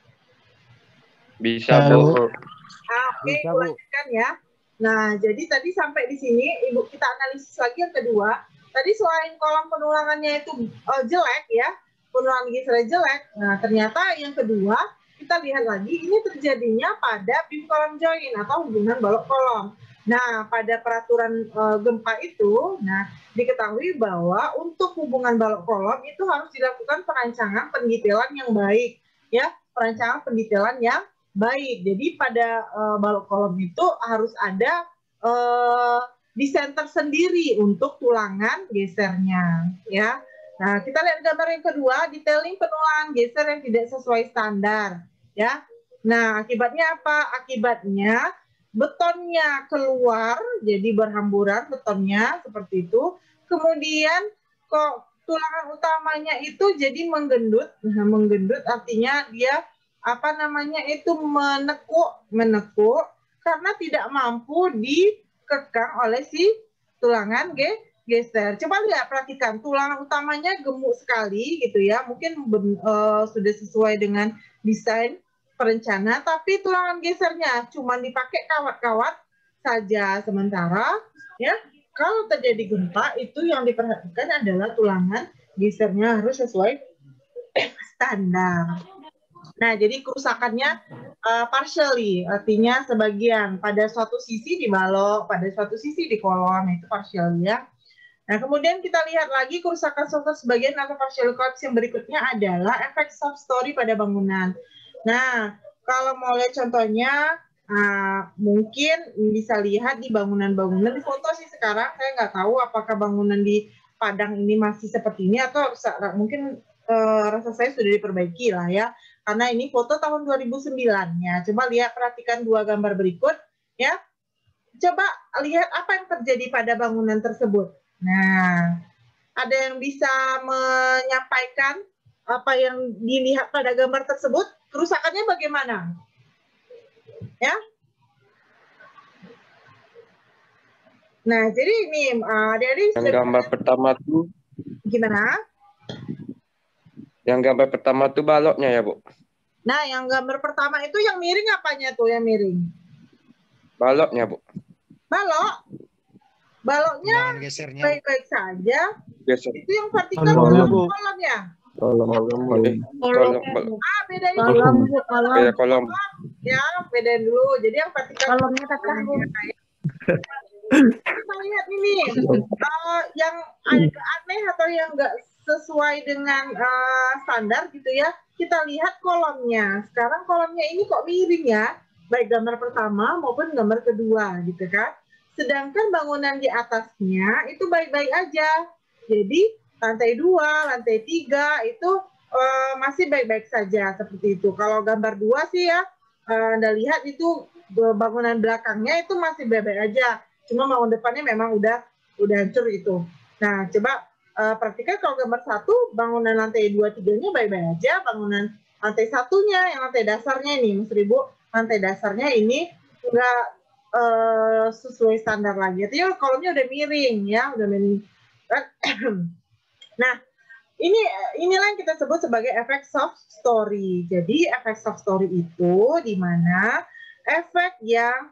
Speaker 2: Bisa, Bu.
Speaker 1: Oke, lanjutkan ya. Nah, jadi tadi sampai di sini, Ibu, kita analisis lagi yang kedua. Tadi selain kolom penulangannya itu jelek ya, penulangan gesernya jelek. Nah, ternyata yang kedua, kita lihat lagi, ini terjadinya pada beam kolom join atau hubungan balok kolom. Nah, pada peraturan gempa itu, diketahui bahwa untuk hubungan balok kolom itu harus dilakukan perancangan pendetailan yang baik, ya, perancangan pendetailan yang baik. Jadi pada balok kolom itu harus ada desain tersendiri untuk tulangan gesernya, ya. Nah, kita lihat gambar yang kedua, detailing penulangan geser yang tidak sesuai standar, ya. Nah, akibatnya apa? Akibatnya betonnya keluar, jadi berhamburan betonnya seperti itu. Kemudian kok tulangan utamanya itu jadi menggendut. Nah, menggendut artinya dia menekuk. karena tidak mampu dikekang oleh si tulangan geser. Coba lihat, perhatikan, tulang utamanya gemuk sekali gitu ya, mungkin sudah sesuai dengan desain perencana, tapi tulangan gesernya cuma dipakai kawat-kawat saja. Sementara ya, kalau terjadi gempa itu yang diperhatikan adalah tulangan gesernya harus sesuai standar. Nah, jadi kerusakannya partially, artinya sebagian, pada suatu sisi di balok, pada suatu sisi di kolom, itu partially ya. Nah, kemudian kita lihat lagi kerusakan struktur sebagian atau partial collapse yang berikutnya adalah efek soft story pada bangunan. Nah, kalau mau lihat contohnya, mungkin bisa lihat di bangunan-bangunan di foto sih sekarang. Saya nggak tahu apakah bangunan di Padang ini masih seperti ini atau mungkin rasa saya sudah diperbaiki lah ya. Karena ini foto tahun 2009 ya. Coba lihat, perhatikan dua gambar berikut ya. Coba lihat apa yang terjadi pada bangunan tersebut. Nah, ada yang bisa menyampaikan apa yang dilihat pada gambar tersebut? Kerusakannya bagaimana? Ya. Nah, jadi ini adik-adik
Speaker 2: yang gambar pertama tuh
Speaker 1: gimana?
Speaker 2: Yang gambar pertama tuh baloknya ya, Bu?
Speaker 1: Nah, yang gambar pertama itu yang miring apanya tuh yang miring?
Speaker 2: Baloknya, Bu.
Speaker 1: Balok? Baloknya baik-baik saja.
Speaker 2: Geser.
Speaker 1: Itu yang vertikal kolom ya?
Speaker 2: Kolom.
Speaker 1: Beda ini.
Speaker 2: Kolom.
Speaker 1: Ya, beda dulu. Jadi yang vertikal kolomnya kita lihat ini yang agak aneh atau yang enggak sesuai dengan standar gitu ya. Kita lihat kolomnya. Sekarang kolomnya ini kok miring ya, baik gambar pertama maupun gambar kedua gitu kan. Sedangkan bangunan di atasnya itu baik-baik aja. Jadi lantai 2, lantai 3 itu masih baik-baik saja seperti itu. Kalau gambar 2 sih ya, Anda lihat itu bangunan belakangnya itu masih baik-baik aja. Cuma bangunan depannya memang udah hancur itu. Nah, coba perhatikan kalau gambar 1, bangunan lantai 2, 3-nya baik-baik aja. Bangunan lantai 1-nya, yang lantai dasarnya ini, Mas Ribu, lantai dasarnya ini enggak sesuai standar lagi. Artinya kolomnya udah miring ya, udah miring. Nah, inilah yang kita sebut sebagai efek soft story. Jadi efek soft story itu di mana efek yang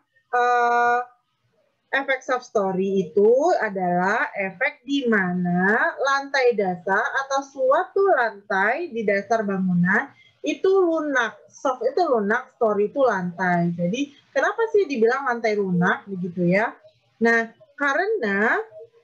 Speaker 1: efek soft story itu adalah efek di mana lantai dasar atau suatu lantai di dasar bangunan itu lunak. Soft itu lunak, story itu lantai. Jadi kenapa sih dibilang lantai lunak begitu ya? Nah, karena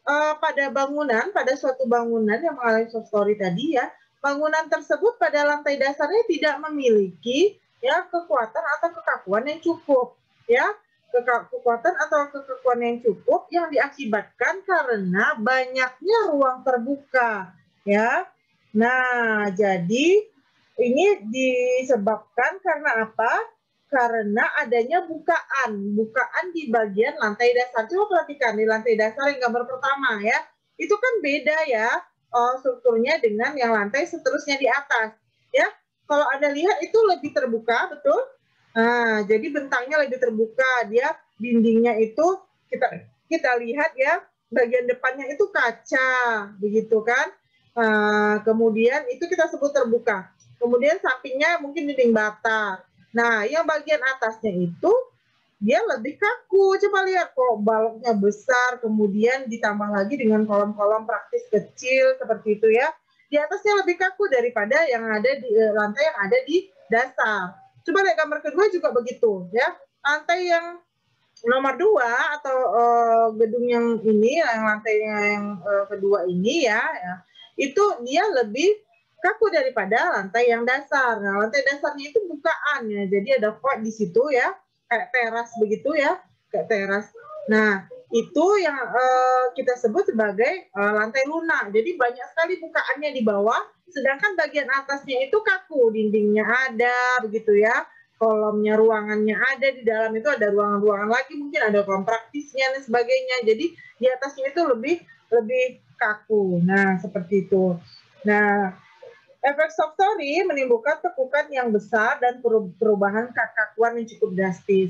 Speaker 1: pada suatu bangunan yang mengalami soft story tadi ya, bangunan tersebut pada lantai dasarnya tidak memiliki ya kekuatan atau kekakuan yang cukup ya. Kekuatan atau kekakuan yang cukup yang diakibatkan karena banyaknya ruang terbuka ya. Nah, jadi ini disebabkan karena apa? Karena adanya bukaan di bagian lantai dasar. Coba perhatikan di lantai dasar yang gambar pertama ya, itu kan beda ya strukturnya dengan yang lantai seterusnya di atas ya. Kalau Anda lihat itu lebih terbuka, betul? Nah, jadi bentangnya lebih terbuka, dia dindingnya itu kita lihat ya, bagian depannya itu kaca, begitu kan? Kemudian itu kita sebut terbuka. Kemudian sampingnya mungkin dinding bata. Nah, yang bagian atasnya itu dia lebih kaku. Coba lihat kok baloknya besar, kemudian ditambah lagi dengan kolom-kolom praktis kecil seperti itu ya. Di atasnya lebih kaku daripada yang ada di lantai yang ada di dasar. Coba lihat gambar kedua juga begitu ya. Lantai yang nomor 2 atau gedung yang ini, yang lantainya yang kedua ini ya, itu dia lebih kaku daripada lantai yang dasar. Nah, lantai dasarnya itu bukaan ya, jadi ada void di situ ya, kayak teras begitu ya, kayak teras. Nah, itu yang kita sebut sebagai lantai lunak. Jadi banyak sekali bukaannya di bawah, sedangkan bagian atasnya itu kaku, dindingnya ada begitu ya, kolomnya, ruangannya ada, di dalam itu ada ruangan-ruangan lagi, mungkin ada kolam praktisnya dan sebagainya. Jadi di atasnya itu lebih kaku. Nah, seperti itu. Nah, efek soft story menimbulkan tekukan yang besar dan perubahan kekakuan yang cukup drastis ya.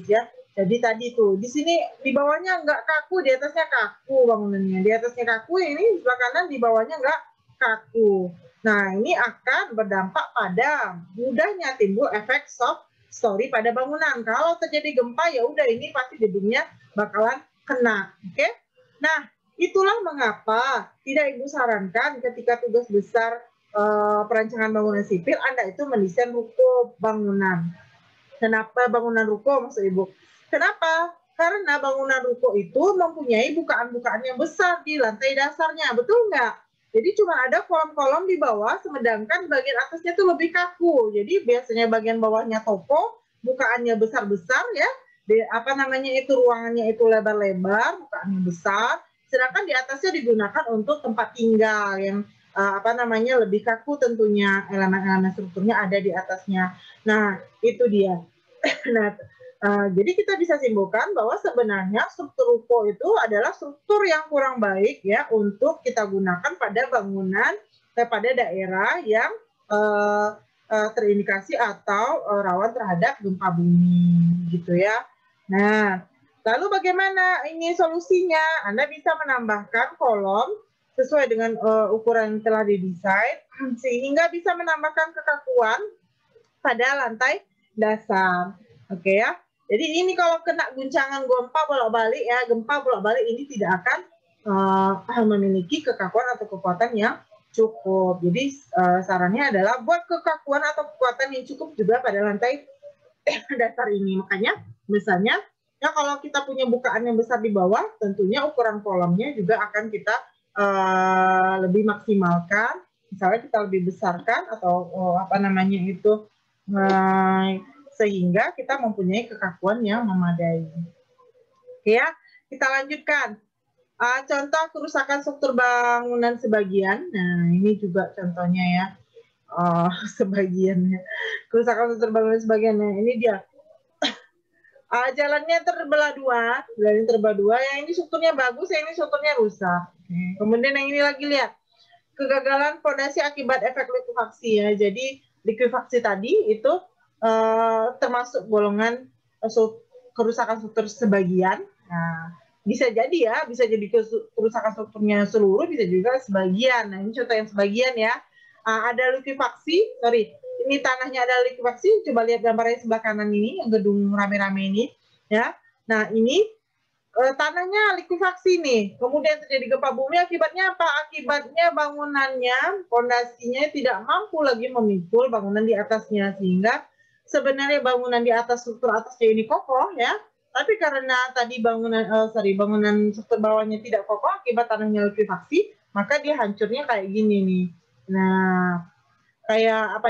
Speaker 1: Jadi tadi tuh di sini di bawahnya nggak kaku, di atasnya kaku bangunannya. Di atasnya kaku, ini sebelah kanan di bawahnya nggak kaku. Nah, ini akan berdampak pada mudahnya timbul efek soft story pada bangunan. Kalau terjadi gempa ya udah ini pasti gedungnya bakalan kena. Oke? Nah, itulah mengapa tidak Ibu sarankan ketika tugas besar perancangan bangunan sipil Anda itu mendesain ruko bangunan. Kenapa bangunan ruko maksud Ibu? Kenapa? Karena bangunan ruko itu mempunyai bukaan-bukaan yang besar di lantai dasarnya, betul nggak? Jadi cuma ada kolom-kolom di bawah, sedangkan bagian atasnya itu lebih kaku. Jadi biasanya bagian bawahnya toko, bukaannya besar-besar ya, ruangannya itu lebar-lebar, bukaannya besar. Sedangkan di atasnya digunakan untuk tempat tinggal yang lebih kaku tentunya, elemen-elemen strukturnya ada di atasnya. Nah, itu dia. Nah, jadi kita bisa simpulkan bahwa sebenarnya struktur ruko itu adalah struktur yang kurang baik ya untuk kita gunakan pada bangunan pada daerah yang terindikasi atau rawan terhadap gempa bumi gitu ya. Nah, lalu bagaimana ini solusinya? Anda bisa menambahkan kolom sesuai dengan ukuran yang telah didesain sehingga bisa menambahkan kekakuan pada lantai dasar. Oke ya. Jadi ini kalau kena guncangan gempa bolak-balik ini tidak akan memiliki kekakuan atau kekuatan yang cukup. Jadi sarannya adalah buat kekakuan atau kekuatan yang cukup juga pada lantai dasar ini. Makanya misalnya ya kalau kita punya bukaan yang besar di bawah, tentunya ukuran kolomnya juga akan kita lebih maksimalkan. Misalnya kita lebih besarkan atau sehingga kita mempunyai kekakuan yang memadai. Oke ya, kita lanjutkan. Contoh kerusakan struktur bangunan sebagian. Nah, ini juga contohnya ya. Sebagiannya. Kerusakan struktur bangunan sebagian. Nah, ini dia. Jalannya terbelah dua. Yang ini strukturnya bagus, yang ini strukturnya rusak. Kemudian yang ini lagi lihat. Kegagalan fondasi akibat efek likuifaksi ya. Jadi likuifaksi tadi itu termasuk golongan kerusakan struktur sebagian. Nah, bisa jadi kerusakan strukturnya seluruh, bisa juga sebagian. Nah, ini contoh yang sebagian ya. Ada likuifaksi, ini tanahnya ada likuifaksi. Coba lihat gambarnya sebelah kanan ini, yang gedung rame-rame ini, ya. Nah, ini tanahnya likuifaksi nih. Kemudian terjadi gempa bumi, akibatnya apa? Akibatnya bangunannya, fondasinya tidak mampu lagi memikul bangunan di atasnya, sehingga sebenarnya bangunan di atas struktur atasnya ini kokoh ya, tapi karena tadi bangunan struktur bawahnya tidak kokoh akibat tanahnya likuifaksi, maka dia hancurnya kayak gini nih. Nah, kayak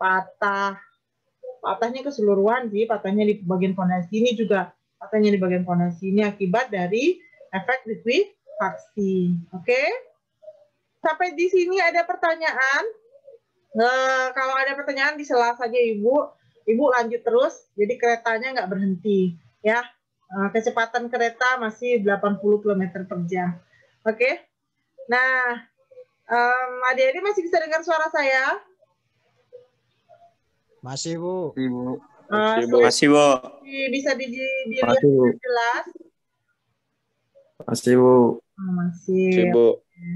Speaker 1: patahnya keseluruhan sih, patahnya di bagian fondasi ini juga, patahnya di bagian fondasi ini akibat dari efek likuifaksi. Oke? Sampai di sini ada pertanyaan? Kalau ada pertanyaan disela saja Ibu lanjut terus, jadi keretanya nggak berhenti, ya. Kecepatan kereta masih 80 km per jam. Oke? Nah, adik-adik masih bisa dengar suara saya?
Speaker 4: Masih, Bu.
Speaker 2: Masih, Bu.
Speaker 1: Bisa dilihat jelas?
Speaker 2: Masih, Bu.
Speaker 1: Masih,
Speaker 2: Bu.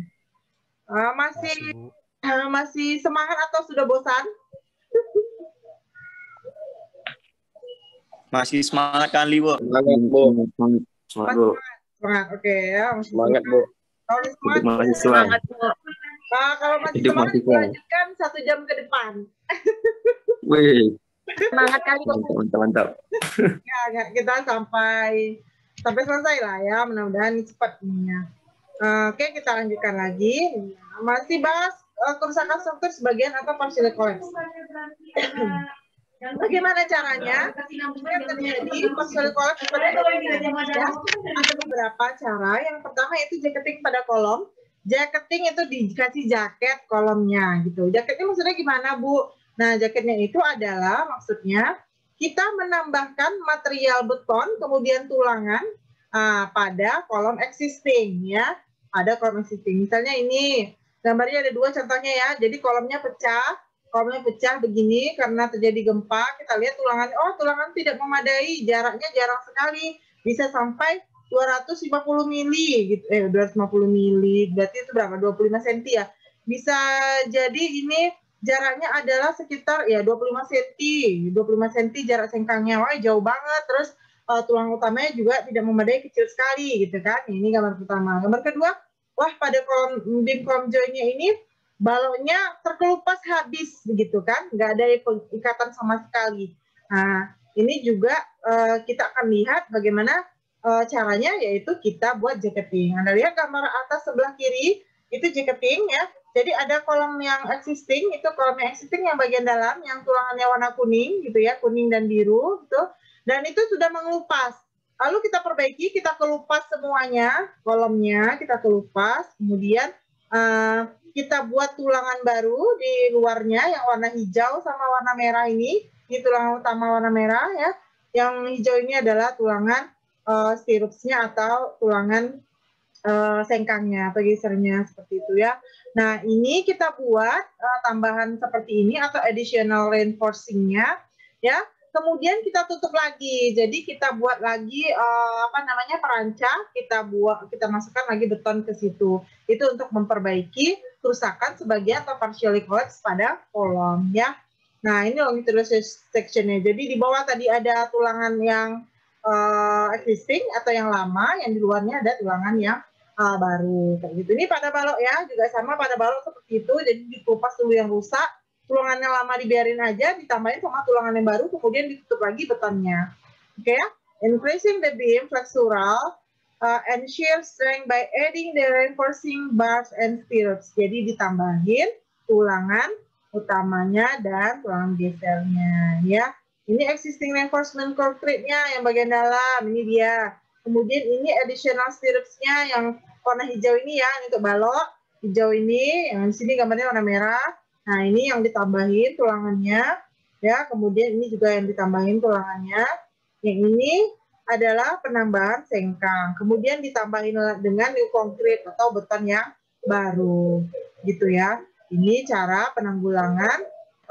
Speaker 1: Masih semangat atau sudah bosan?
Speaker 2: Masih semangat kali, Bu. Semangat, Bu.
Speaker 1: Semangat, Bu. Semangat, oke ya.
Speaker 2: Semangat, Bu.
Speaker 1: Kalau
Speaker 2: semangat,
Speaker 1: Bu. Kalau masih semangat, dilanjutkan 1 jam ke depan.
Speaker 2: Wih.
Speaker 1: Semangat kali, Bu.
Speaker 2: Mantap.
Speaker 1: Ya, kita sampai selesai lah ya. Mudah-mudahan cepat ininya. Oke, kita lanjutkan lagi. Masih bahas kerusakan struktur sebagian atau partial collapse. Bagaimana caranya? Jika terjadi partial collapse pada ada beberapa cara. Yang pertama itu jacketing pada kolom. Jacketing itu dikasih jaket kolomnya gitu. Jaketnya maksudnya gimana, Bu? Nah, jaketnya itu adalah maksudnya kita menambahkan material beton kemudian tulangan pada kolom existing ya. Ada kolom existing. Misalnya ini gambarnya ada 2 contohnya ya. Jadi kolomnya pecah. kolomnya pecah begini karena terjadi gempa. Kita lihat tulangan, oh tulangan tidak memadai, jaraknya jarang sekali, bisa sampai 250 mili gitu, 250 mili, berarti itu berapa? 25 cm ya. Bisa jadi ini jaraknya adalah sekitar ya 25 cm, 25 cm jarak sengkangnya, wah jauh banget. Terus tulang utamanya juga tidak memadai, kecil sekali gitu kan. Ini gambar pertama. Gambar kedua, wah pada beam column joinnya ini baloknya terkelupas habis begitu kan, nggak ada ikatan sama sekali. Nah, ini juga kita akan lihat bagaimana caranya, yaitu kita buat jacketing. Anda lihat gambar atas sebelah kiri, itu jacketing ya. Jadi ada kolom yang existing, itu kolom yang existing yang bagian dalam, yang tulangannya warna kuning gitu ya, kuning dan biru gitu. Dan itu sudah mengelupas. Lalu kita perbaiki, kita kelupas semuanya, kolomnya kita kelupas, kemudian kita buat tulangan baru di luarnya yang warna hijau sama warna merah ini tulangan utama warna merah ya. Yang hijau ini adalah tulangan stirrupsnya atau tulangan sengkangnya atau gesernya seperti itu ya. Nah ini kita buat tambahan seperti ini atau additional reinforcing-nya ya. Kemudian kita tutup lagi, jadi kita buat lagi perancang, kita masukkan lagi beton ke situ. Itu untuk memperbaiki kerusakan sebagian atau partially collapse pada kolom ya. Nah ini longitudinal section-nya. Jadi di bawah tadi ada tulangan yang existing atau yang lama, yang di luarnya ada tulangan yang baru kayak gitu. Ini pada balok ya, juga sama pada balok seperti itu. Jadi dikupas dulu yang rusak, tulangan yang lama dibiarin aja, ditambahin sama tulangan yang baru, kemudian ditutup lagi betonnya. Oke ya? Increasing the beam flexural and shear strength by adding the reinforcing bars and stirrups. Jadi ditambahin tulangan utamanya dan tulangan gesernya ya. Ini existing reinforcement concrete-nya yang bagian dalam, ini dia. Kemudian ini additional stirrups-nya yang warna hijau ini ya, ini untuk balok hijau ini, yang di sini gambarnya warna merah. Nah, ini yang ditambahin tulangannya, ya. Kemudian ini juga yang ditambahin tulangannya. Yang ini adalah penambahan sengkang. Kemudian ditambahin dengan new konkrit atau beton yang baru, gitu ya. Ini cara penanggulangan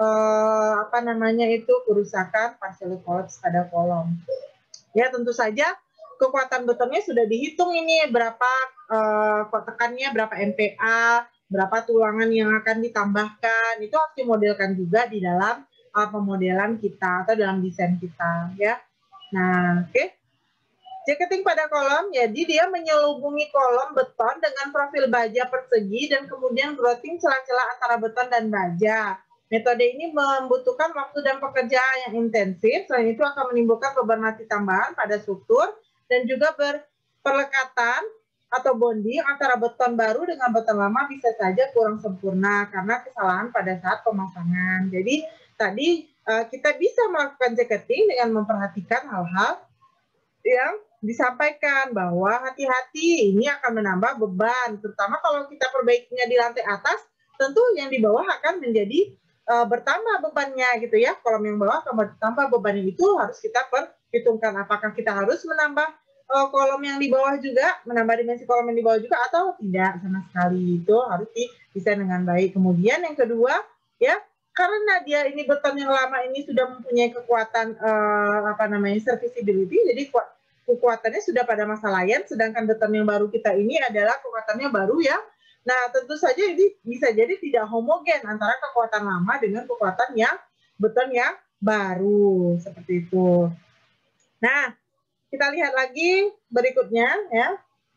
Speaker 1: kerusakan partially collapse pada kolom. Ya, tentu saja kekuatan betonnya sudah dihitung ini berapa tekannya, berapa MPa, berapa tulangan yang akan ditambahkan, itu harus dimodelkan juga di dalam pemodelan kita atau dalam desain kita ya. Nah, oke. Jacketing pada kolom, jadi dia menyelubungi kolom beton dengan profil baja persegi dan kemudian grouting celah-celah antara beton dan baja. Metode ini membutuhkan waktu dan pekerjaan yang intensif, selain itu akan menimbulkan beban mati tambahan pada struktur dan juga perlekatan atau bonding antara beton baru dengan beton lama bisa saja kurang sempurna karena kesalahan pada saat pemasangan. Jadi tadi kita bisa melakukan jacketing dengan memperhatikan hal-hal yang disampaikan, bahwa hati-hati ini akan menambah beban, terutama kalau kita perbaikinya di lantai atas, tentu yang di bawah akan menjadi bertambah bebannya gitu ya. Kolom yang bawah akan bertambah bebannya, itu harus kita perhitungkan apakah kita harus menambah kolom yang di bawah juga, menambah dimensi kolom yang di bawah juga atau tidak sama sekali. Itu harus didesain dengan baik. Kemudian yang kedua ya, karena dia ini beton yang lama ini sudah mempunyai kekuatan serviceability, jadi kekuatannya sudah pada masa layan, sedangkan beton yang baru kita ini adalah kekuatannya baru ya. Nah, tentu saja ini bisa jadi tidak homogen antara kekuatan lama dengan kekuatan yang beton yang baru, seperti itu. Nah, kita lihat lagi berikutnya ya.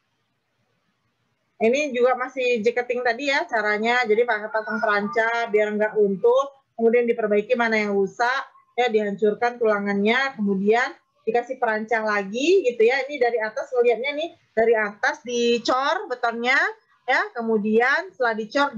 Speaker 1: Ini juga masih jacketing tadi ya caranya, jadi pakai pasang peranca biar enggak runtuh, kemudian diperbaiki mana yang rusak, ya dihancurkan tulangannya, kemudian dikasih perancang lagi gitu ya. Ini dari atas ngelihatnya nih, dari atas dicor betonnya ya, kemudian setelah dicor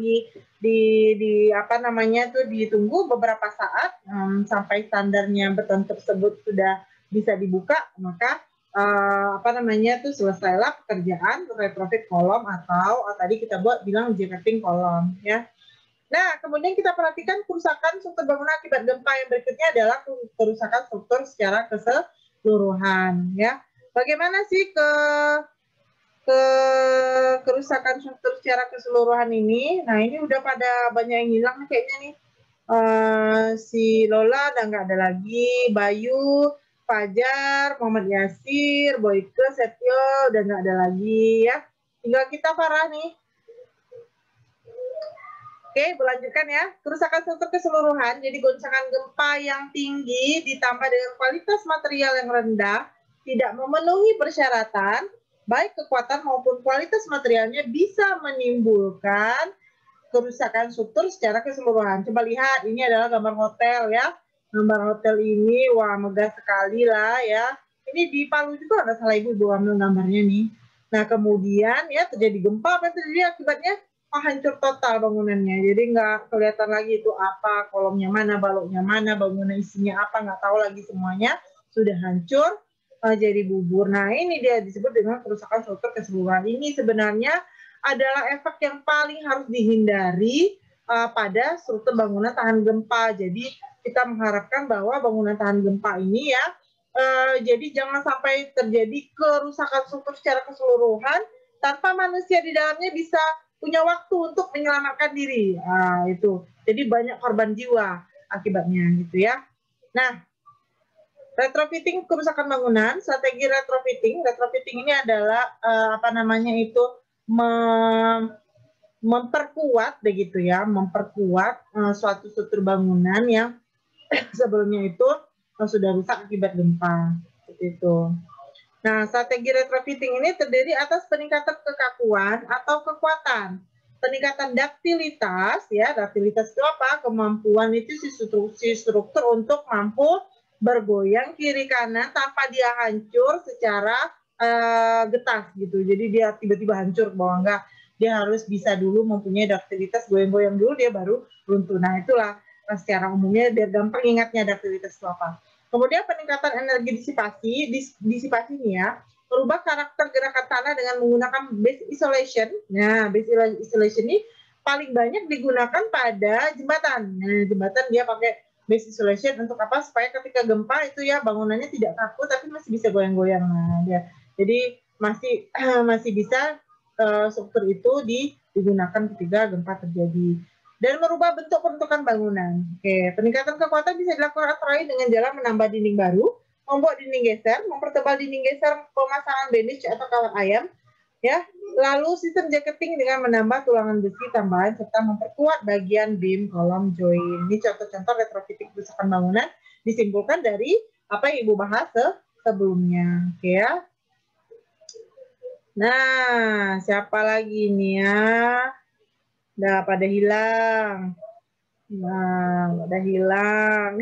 Speaker 1: ditunggu beberapa saat sampai standarnya beton tersebut sudah bisa dibuka, maka selesailah pekerjaan retrofit kolom atau tadi kita bilang jacketing kolom ya. Nah, kemudian kita perhatikan kerusakan struktur bangunan akibat gempa yang berikutnya adalah kerusakan struktur secara keseluruhan ya. Bagaimana sih kerusakan struktur secara keseluruhan ini? Nah, ini udah pada banyak yang hilang kayaknya nih. si Lola udah nggak ada lagi, Bayu, Fajar, Muhammad Yasir, Boyke, Setio udah nggak ada lagi ya. Tinggal kita Farah nih. Oke, berlanjutkan ya. Kerusakan struktur keseluruhan, jadi goncangan gempa yang tinggi ditambah dengan kualitas material yang rendah, tidak memenuhi persyaratan, baik kekuatan maupun kualitas materialnya bisa menimbulkan kerusakan struktur secara keseluruhan. Coba lihat, ini adalah gambar hotel ya. Gambar hotel ini, wah megah sekali lah ya. Ini di Palu juga ada salah ibu ambil gambarnya nih. Nah kemudian ya terjadi gempa, apa yang terjadi akibatnya? Hancur total bangunannya. Jadi nggak kelihatan lagi itu apa, kolomnya mana, baloknya mana, bangunan isinya apa, nggak tahu lagi semuanya. Sudah hancur, jadi bubur. Nah ini dia disebut dengan kerusakan struktur keseluruhan. Ini sebenarnya adalah efek yang paling harus dihindari pada struktur bangunan tahan gempa. Jadi kita mengharapkan bahwa bangunan tahan gempa ini ya, jadi jangan sampai terjadi kerusakan struktur secara keseluruhan tanpa manusia di dalamnya bisa punya waktu untuk menyelamatkan diri. Itu. Jadi banyak korban jiwa akibatnya gitu ya. Nah, retrofitting kerusakan bangunan, strategi retrofitting. Retrofitting ini adalah memperkuat begitu ya, memperkuat suatu struktur bangunan yang sebelumnya itu sudah rusak akibat gempa. Seperti itu. Nah, strategi retrofitting ini terdiri atas peningkatan kekakuan atau kekuatan, peningkatan duktilitas, ya, duktilitas itu apa? Kemampuan itu si struktur untuk mampu bergoyang kiri kanan tanpa dia hancur secara getas gitu. Jadi dia tiba-tiba hancur bahwa enggak, dia harus bisa dulu mempunyai duktilitas, goyang-goyang dulu dia baru runtuh. Nah, itulah secara umumnya biar gampang ingatnya duktilitas itu apa. Kemudian peningkatan energi disipasi ini ya, merubah karakter gerakan tanah dengan menggunakan base isolation. Nah, base isolation ini paling banyak digunakan pada jembatan. Nah, jembatan dia pakai base isolation untuk apa? Supaya ketika gempa itu ya bangunannya tidak kaku tapi masih bisa goyang-goyang. Nah, dia. Jadi masih bisa struktur itu digunakan ketika gempa terjadi. Dan merubah bentuk peruntukan bangunan. Oke, peningkatan kekuatan bisa dilakukan antara lain dengan jalan menambah dinding baru, membuat dinding geser, mempertebal dinding geser, pemasangan bandage atau kawat ayam, ya. Lalu sistem jacketing dengan menambah tulangan besi tambahan serta memperkuat bagian beam kolom join. Ini contoh-contoh retrofitting kerusakan bangunan disimpulkan dari apa yang Ibu bahas sebelumnya. Oke ya. Nah, siapa lagi nih ya? Udah pada hilang. Nah, udah hilang.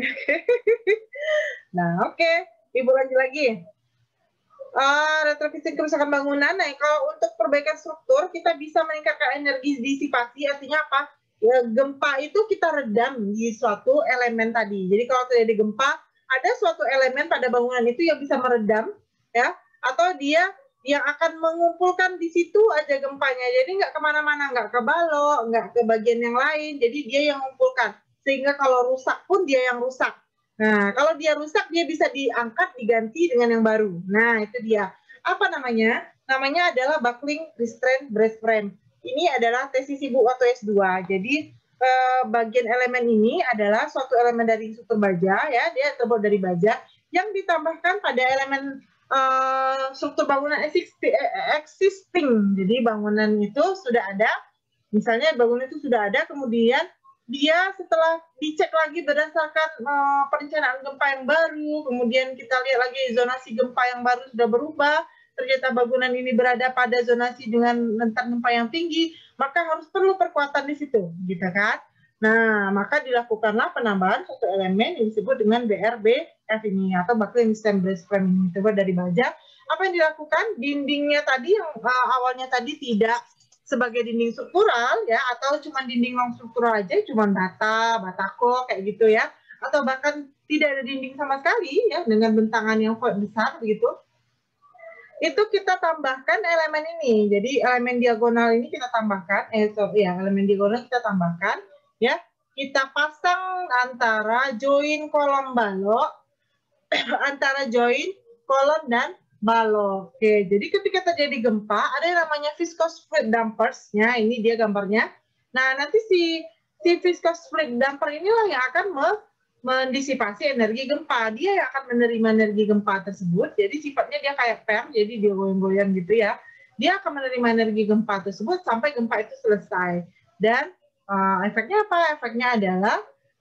Speaker 1: Nah, oke. Ibu lanjut lagi. Retrofitting kerusakan bangunan. Nah, kalau untuk perbaikan struktur, kita bisa meningkatkan energi disipasi. Artinya apa? Ya, gempa itu kita redam di suatu elemen tadi. Jadi kalau terjadi gempa, ada suatu elemen pada bangunan itu yang bisa meredam, ya, atau dia yang akan mengumpulkan di situ aja gempanya. Jadi nggak kemana-mana, nggak ke balok, nggak ke bagian yang lain. Jadi dia yang mengumpulkan. Sehingga kalau rusak pun dia yang rusak. Nah, kalau dia rusak, dia bisa diangkat, diganti dengan yang baru. Nah, itu dia. Apa namanya? Namanya adalah buckling restraint brace frame. Ini adalah tesis Ibu atau S2. Jadi, bagian elemen ini adalah suatu elemen dari struktur baja, ya. Dia terbuat dari baja yang ditambahkan pada elemen struktur bangunan existing. Jadi bangunan itu sudah ada, misalnya bangunan itu sudah ada, kemudian dia setelah dicek lagi berdasarkan perencanaan gempa yang baru, kemudian kita lihat lagi zonasi gempa yang baru sudah berubah, ternyata bangunan ini berada pada zonasi dengan rentan gempa yang tinggi, maka harus perlu perkuatan di situ, gitu kan? Nah, maka dilakukanlah penambahan satu elemen yang disebut dengan BRBF ini, atau buckling restraint brace frame ini, terbuat dari baja. Apa yang dilakukan? Dindingnya tadi yang awalnya tadi tidak sebagai dinding struktural, ya, atau cuma dinding non struktural aja, cuma bata, batako, kayak gitu ya, atau bahkan tidak ada dinding sama sekali, ya, dengan bentangan yang besar, begitu. Itu kita tambahkan elemen ini. Jadi elemen diagonal ini kita tambahkan, elemen diagonal kita tambahkan, ya, kita pasang antara join kolom balok, antara join kolom dan balok. Oke, jadi ketika terjadi gempa, ada yang namanya viscous fluid dampers. Ya, ini dia gambarnya. Nah, nanti si si viscous fluid damper inilah yang akan mendisipasi energi gempa. Dia yang akan menerima energi gempa tersebut. Jadi sifatnya dia kayak per, jadi dia goyang-goyang gitu ya. Dia akan menerima energi gempa tersebut sampai gempa itu selesai. Dan efeknya apa? Efeknya adalah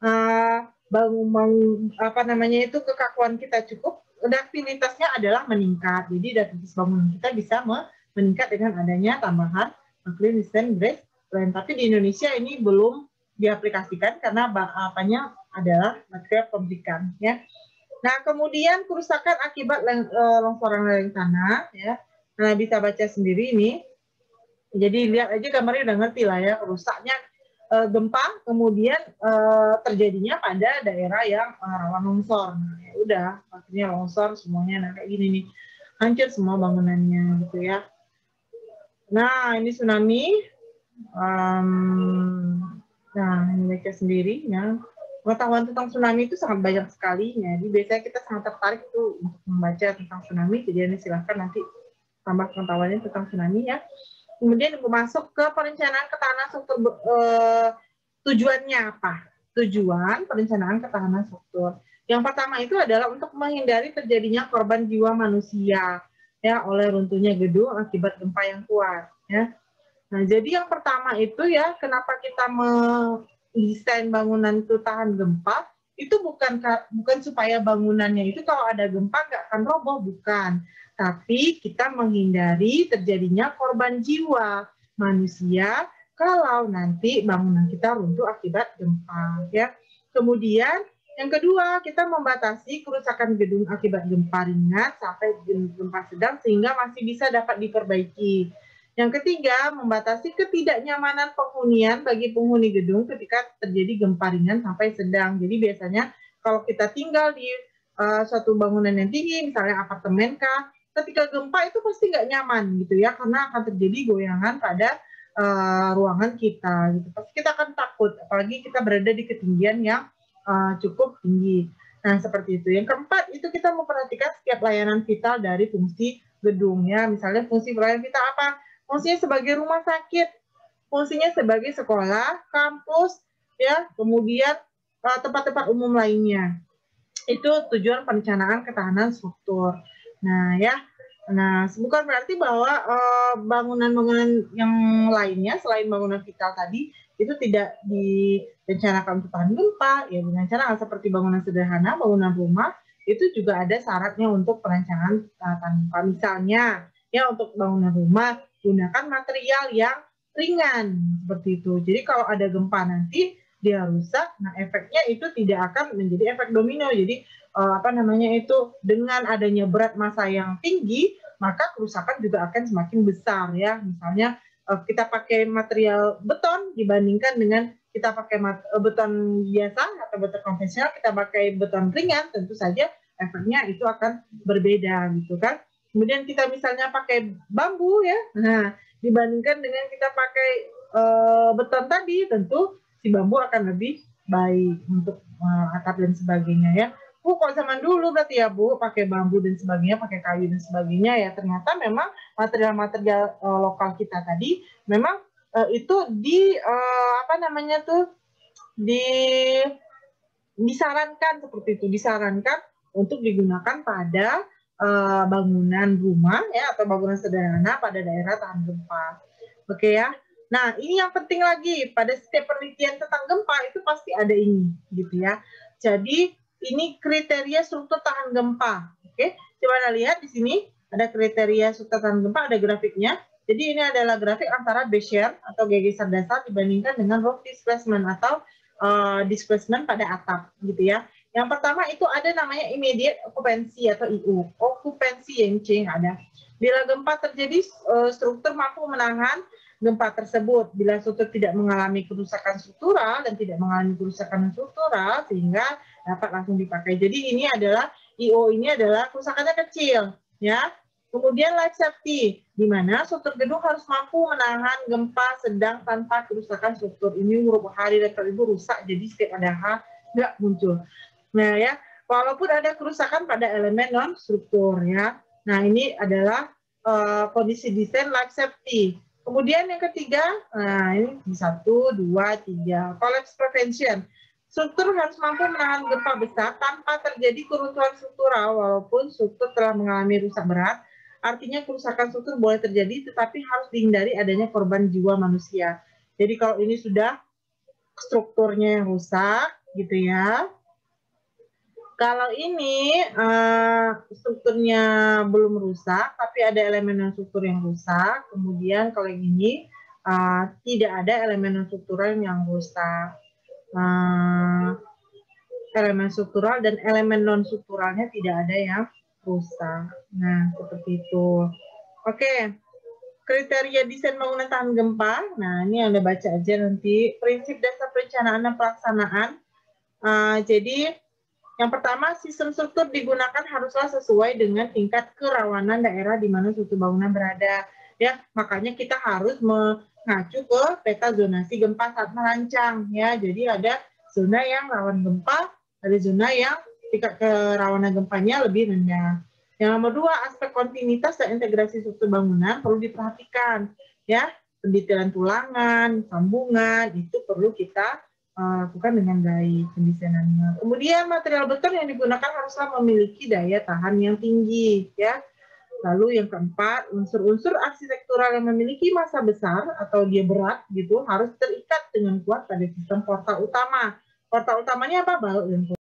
Speaker 1: kekakuan kita cukup, aktivitasnya adalah meningkat. Jadi aktivitas bangunan kita bisa meningkat dengan adanya tambahan clean resistant brace. Tapi di Indonesia ini belum diaplikasikan karena apanya adalah material pabrikan ya. Nah, kemudian kerusakan akibat longsoran lereng tanah ya. Nah, bisa baca sendiri ini. Jadi lihat aja gambarnya udah ngerti lah ya, rusaknya gempa, kemudian terjadinya pada daerah yang rawan longsor. Nah, ya udah, akhirnya longsor semuanya. Nah, kayak gini nih, hancur semua bangunannya gitu ya. Nah, ini tsunami. Nah, ini baca sendiri ya. Pengetahuan tentang tsunami itu sangat banyak sekali. Jadi biasanya kita sangat tertarik tuh untuk membaca tentang tsunami. Jadi ini silahkan nanti tambah pengetahuannya tentang tsunami ya. Kemudian masuk ke perencanaan ketahanan struktur. Tujuannya apa? Tujuan perencanaan ketahanan struktur. Yang pertama itu adalah untuk menghindari terjadinya korban jiwa manusia ya oleh runtuhnya gedung akibat gempa yang kuat ya. Nah, jadi yang pertama itu ya, kenapa kita mendesain bangunan itu tahan gempa, itu bukan supaya bangunannya itu kalau ada gempa nggak akan roboh, bukan. Tapi kita menghindari terjadinya korban jiwa manusia kalau nanti bangunan kita runtuh akibat gempa. Ya. Kemudian yang kedua, kita membatasi kerusakan gedung akibat gempa ringan sampai gempa sedang sehingga masih bisa dapat diperbaiki. Yang ketiga, membatasi ketidaknyamanan penghunian bagi penghuni gedung ketika terjadi gempa ringan sampai sedang. Jadi biasanya kalau kita tinggal di suatu bangunan yang tinggi, misalnya apartemen kah, ketika gempa itu pasti nggak nyaman gitu ya, karena akan terjadi goyangan pada ruangan kita. Gitu. Pasti kita akan takut, apalagi kita berada di ketinggian yang cukup tinggi. Nah, seperti itu. Yang keempat, itu kita memperhatikan setiap layanan vital dari fungsi gedung ya. Misalnya fungsi layanan vital apa? Fungsinya sebagai rumah sakit, fungsinya sebagai sekolah, kampus, ya, kemudian tempat-tempat umum lainnya. Itu tujuan perencanaan ketahanan struktur. Nah, ya, bukan berarti bahwa bangunan-bangunan yang lainnya selain bangunan vital tadi itu tidak direncanakan untuk tahan gempa, ya direncanakan seperti bangunan sederhana, bangunan rumah itu juga ada syaratnya untuk perencanaan tahan gempa. Misalnya, ya untuk bangunan rumah gunakan material yang ringan seperti itu. Jadi kalau ada gempa nanti dia rusak, nah efeknya itu tidak akan menjadi efek domino. Jadi dengan adanya berat massa yang tinggi, maka kerusakan juga akan semakin besar ya. Misalnya kita pakai material beton dibandingkan dengan kita pakai beton biasa atau beton konvensional, kita pakai beton ringan, tentu saja efeknya itu akan berbeda gitu kan. Kemudian kita misalnya pakai bambu ya, nah dibandingkan dengan kita pakai beton tadi, tentu si bambu akan lebih baik untuk atap dan sebagainya ya. Bu, kalau zaman dulu berarti ya Bu, pakai bambu dan sebagainya, pakai kayu dan sebagainya ya, ternyata memang material-material lokal kita tadi memang itu disarankan seperti itu, disarankan untuk digunakan pada bangunan rumah ya atau bangunan sederhana pada daerah tahan gempa. Oke ya. Nah, ini yang penting lagi pada setiap penelitian tentang gempa itu pasti ada ini gitu ya. Jadi ini kriteria struktur tahan gempa. Oke. Coba Anda lihat di sini ada kriteria struktur tahan gempa, ada grafiknya. Jadi ini adalah grafik antara base shear atau geser dasar dibandingkan dengan roof displacement atau displacement pada atap gitu ya. Yang pertama itu ada namanya immediate occupancy atau IU. Occupancy yang ada. Bila gempa terjadi, struktur mampu menahan gempa tersebut. Bila struktur tidak mengalami kerusakan struktural dan tidak mengalami kerusakan struktural, sehingga dapat langsung dipakai. Jadi ini adalah IO ini adalah kerusakannya kecil, ya. Kemudian life safety, di mana struktur gedung harus mampu menahan gempa sedang tanpa kerusakan struktur. Ini huruf H di rektor Ibu rusak, jadi setiap ada H nggak muncul. Nah ya, walaupun ada kerusakan pada elemen non struktur ya. Nah ini adalah kondisi desain life safety. Kemudian yang ketiga, nah ini 1, 2, 3, collapse prevention. Struktur harus mampu menahan gempa besar tanpa terjadi keruntuhan struktural walaupun struktur telah mengalami rusak berat. Artinya kerusakan struktur boleh terjadi tetapi harus dihindari adanya korban jiwa manusia. Jadi kalau ini sudah strukturnya yang rusak gitu ya. Kalau ini strukturnya belum rusak, tapi ada elemen non struktur yang rusak. Kemudian kalau yang ini tidak ada elemen non struktural yang rusak. Elemen struktural dan elemen non strukturalnya tidak ada yang rusak. Nah, seperti itu. Oke. Kriteria desain bangunan tahan gempa. Nah, ini Anda baca aja nanti. Prinsip dasar perencanaan dan pelaksanaan. Jadi yang pertama, sistem struktur digunakan haruslah sesuai dengan tingkat kerawanan daerah di mana suatu bangunan berada. Ya, makanya kita harus mengacu ke peta zonasi gempa saat merancang. Ya, jadi ada zona yang rawan gempa, ada zona yang tingkat kerawanan gempanya lebih rendah. Yang nomor 2, aspek kontinuitas dan integrasi struktur bangunan perlu diperhatikan. Ya, pendetailan tulangan, sambungan itu perlu kita lakukan dengan baik pendesainannya. Kemudian material beton yang digunakan haruslah memiliki daya tahan yang tinggi, ya. Lalu yang keempat, unsur-unsur arsitektural yang memiliki massa besar atau dia berat gitu harus terikat dengan kuat pada sistem portal utama. Portal utamanya apa? Baut dan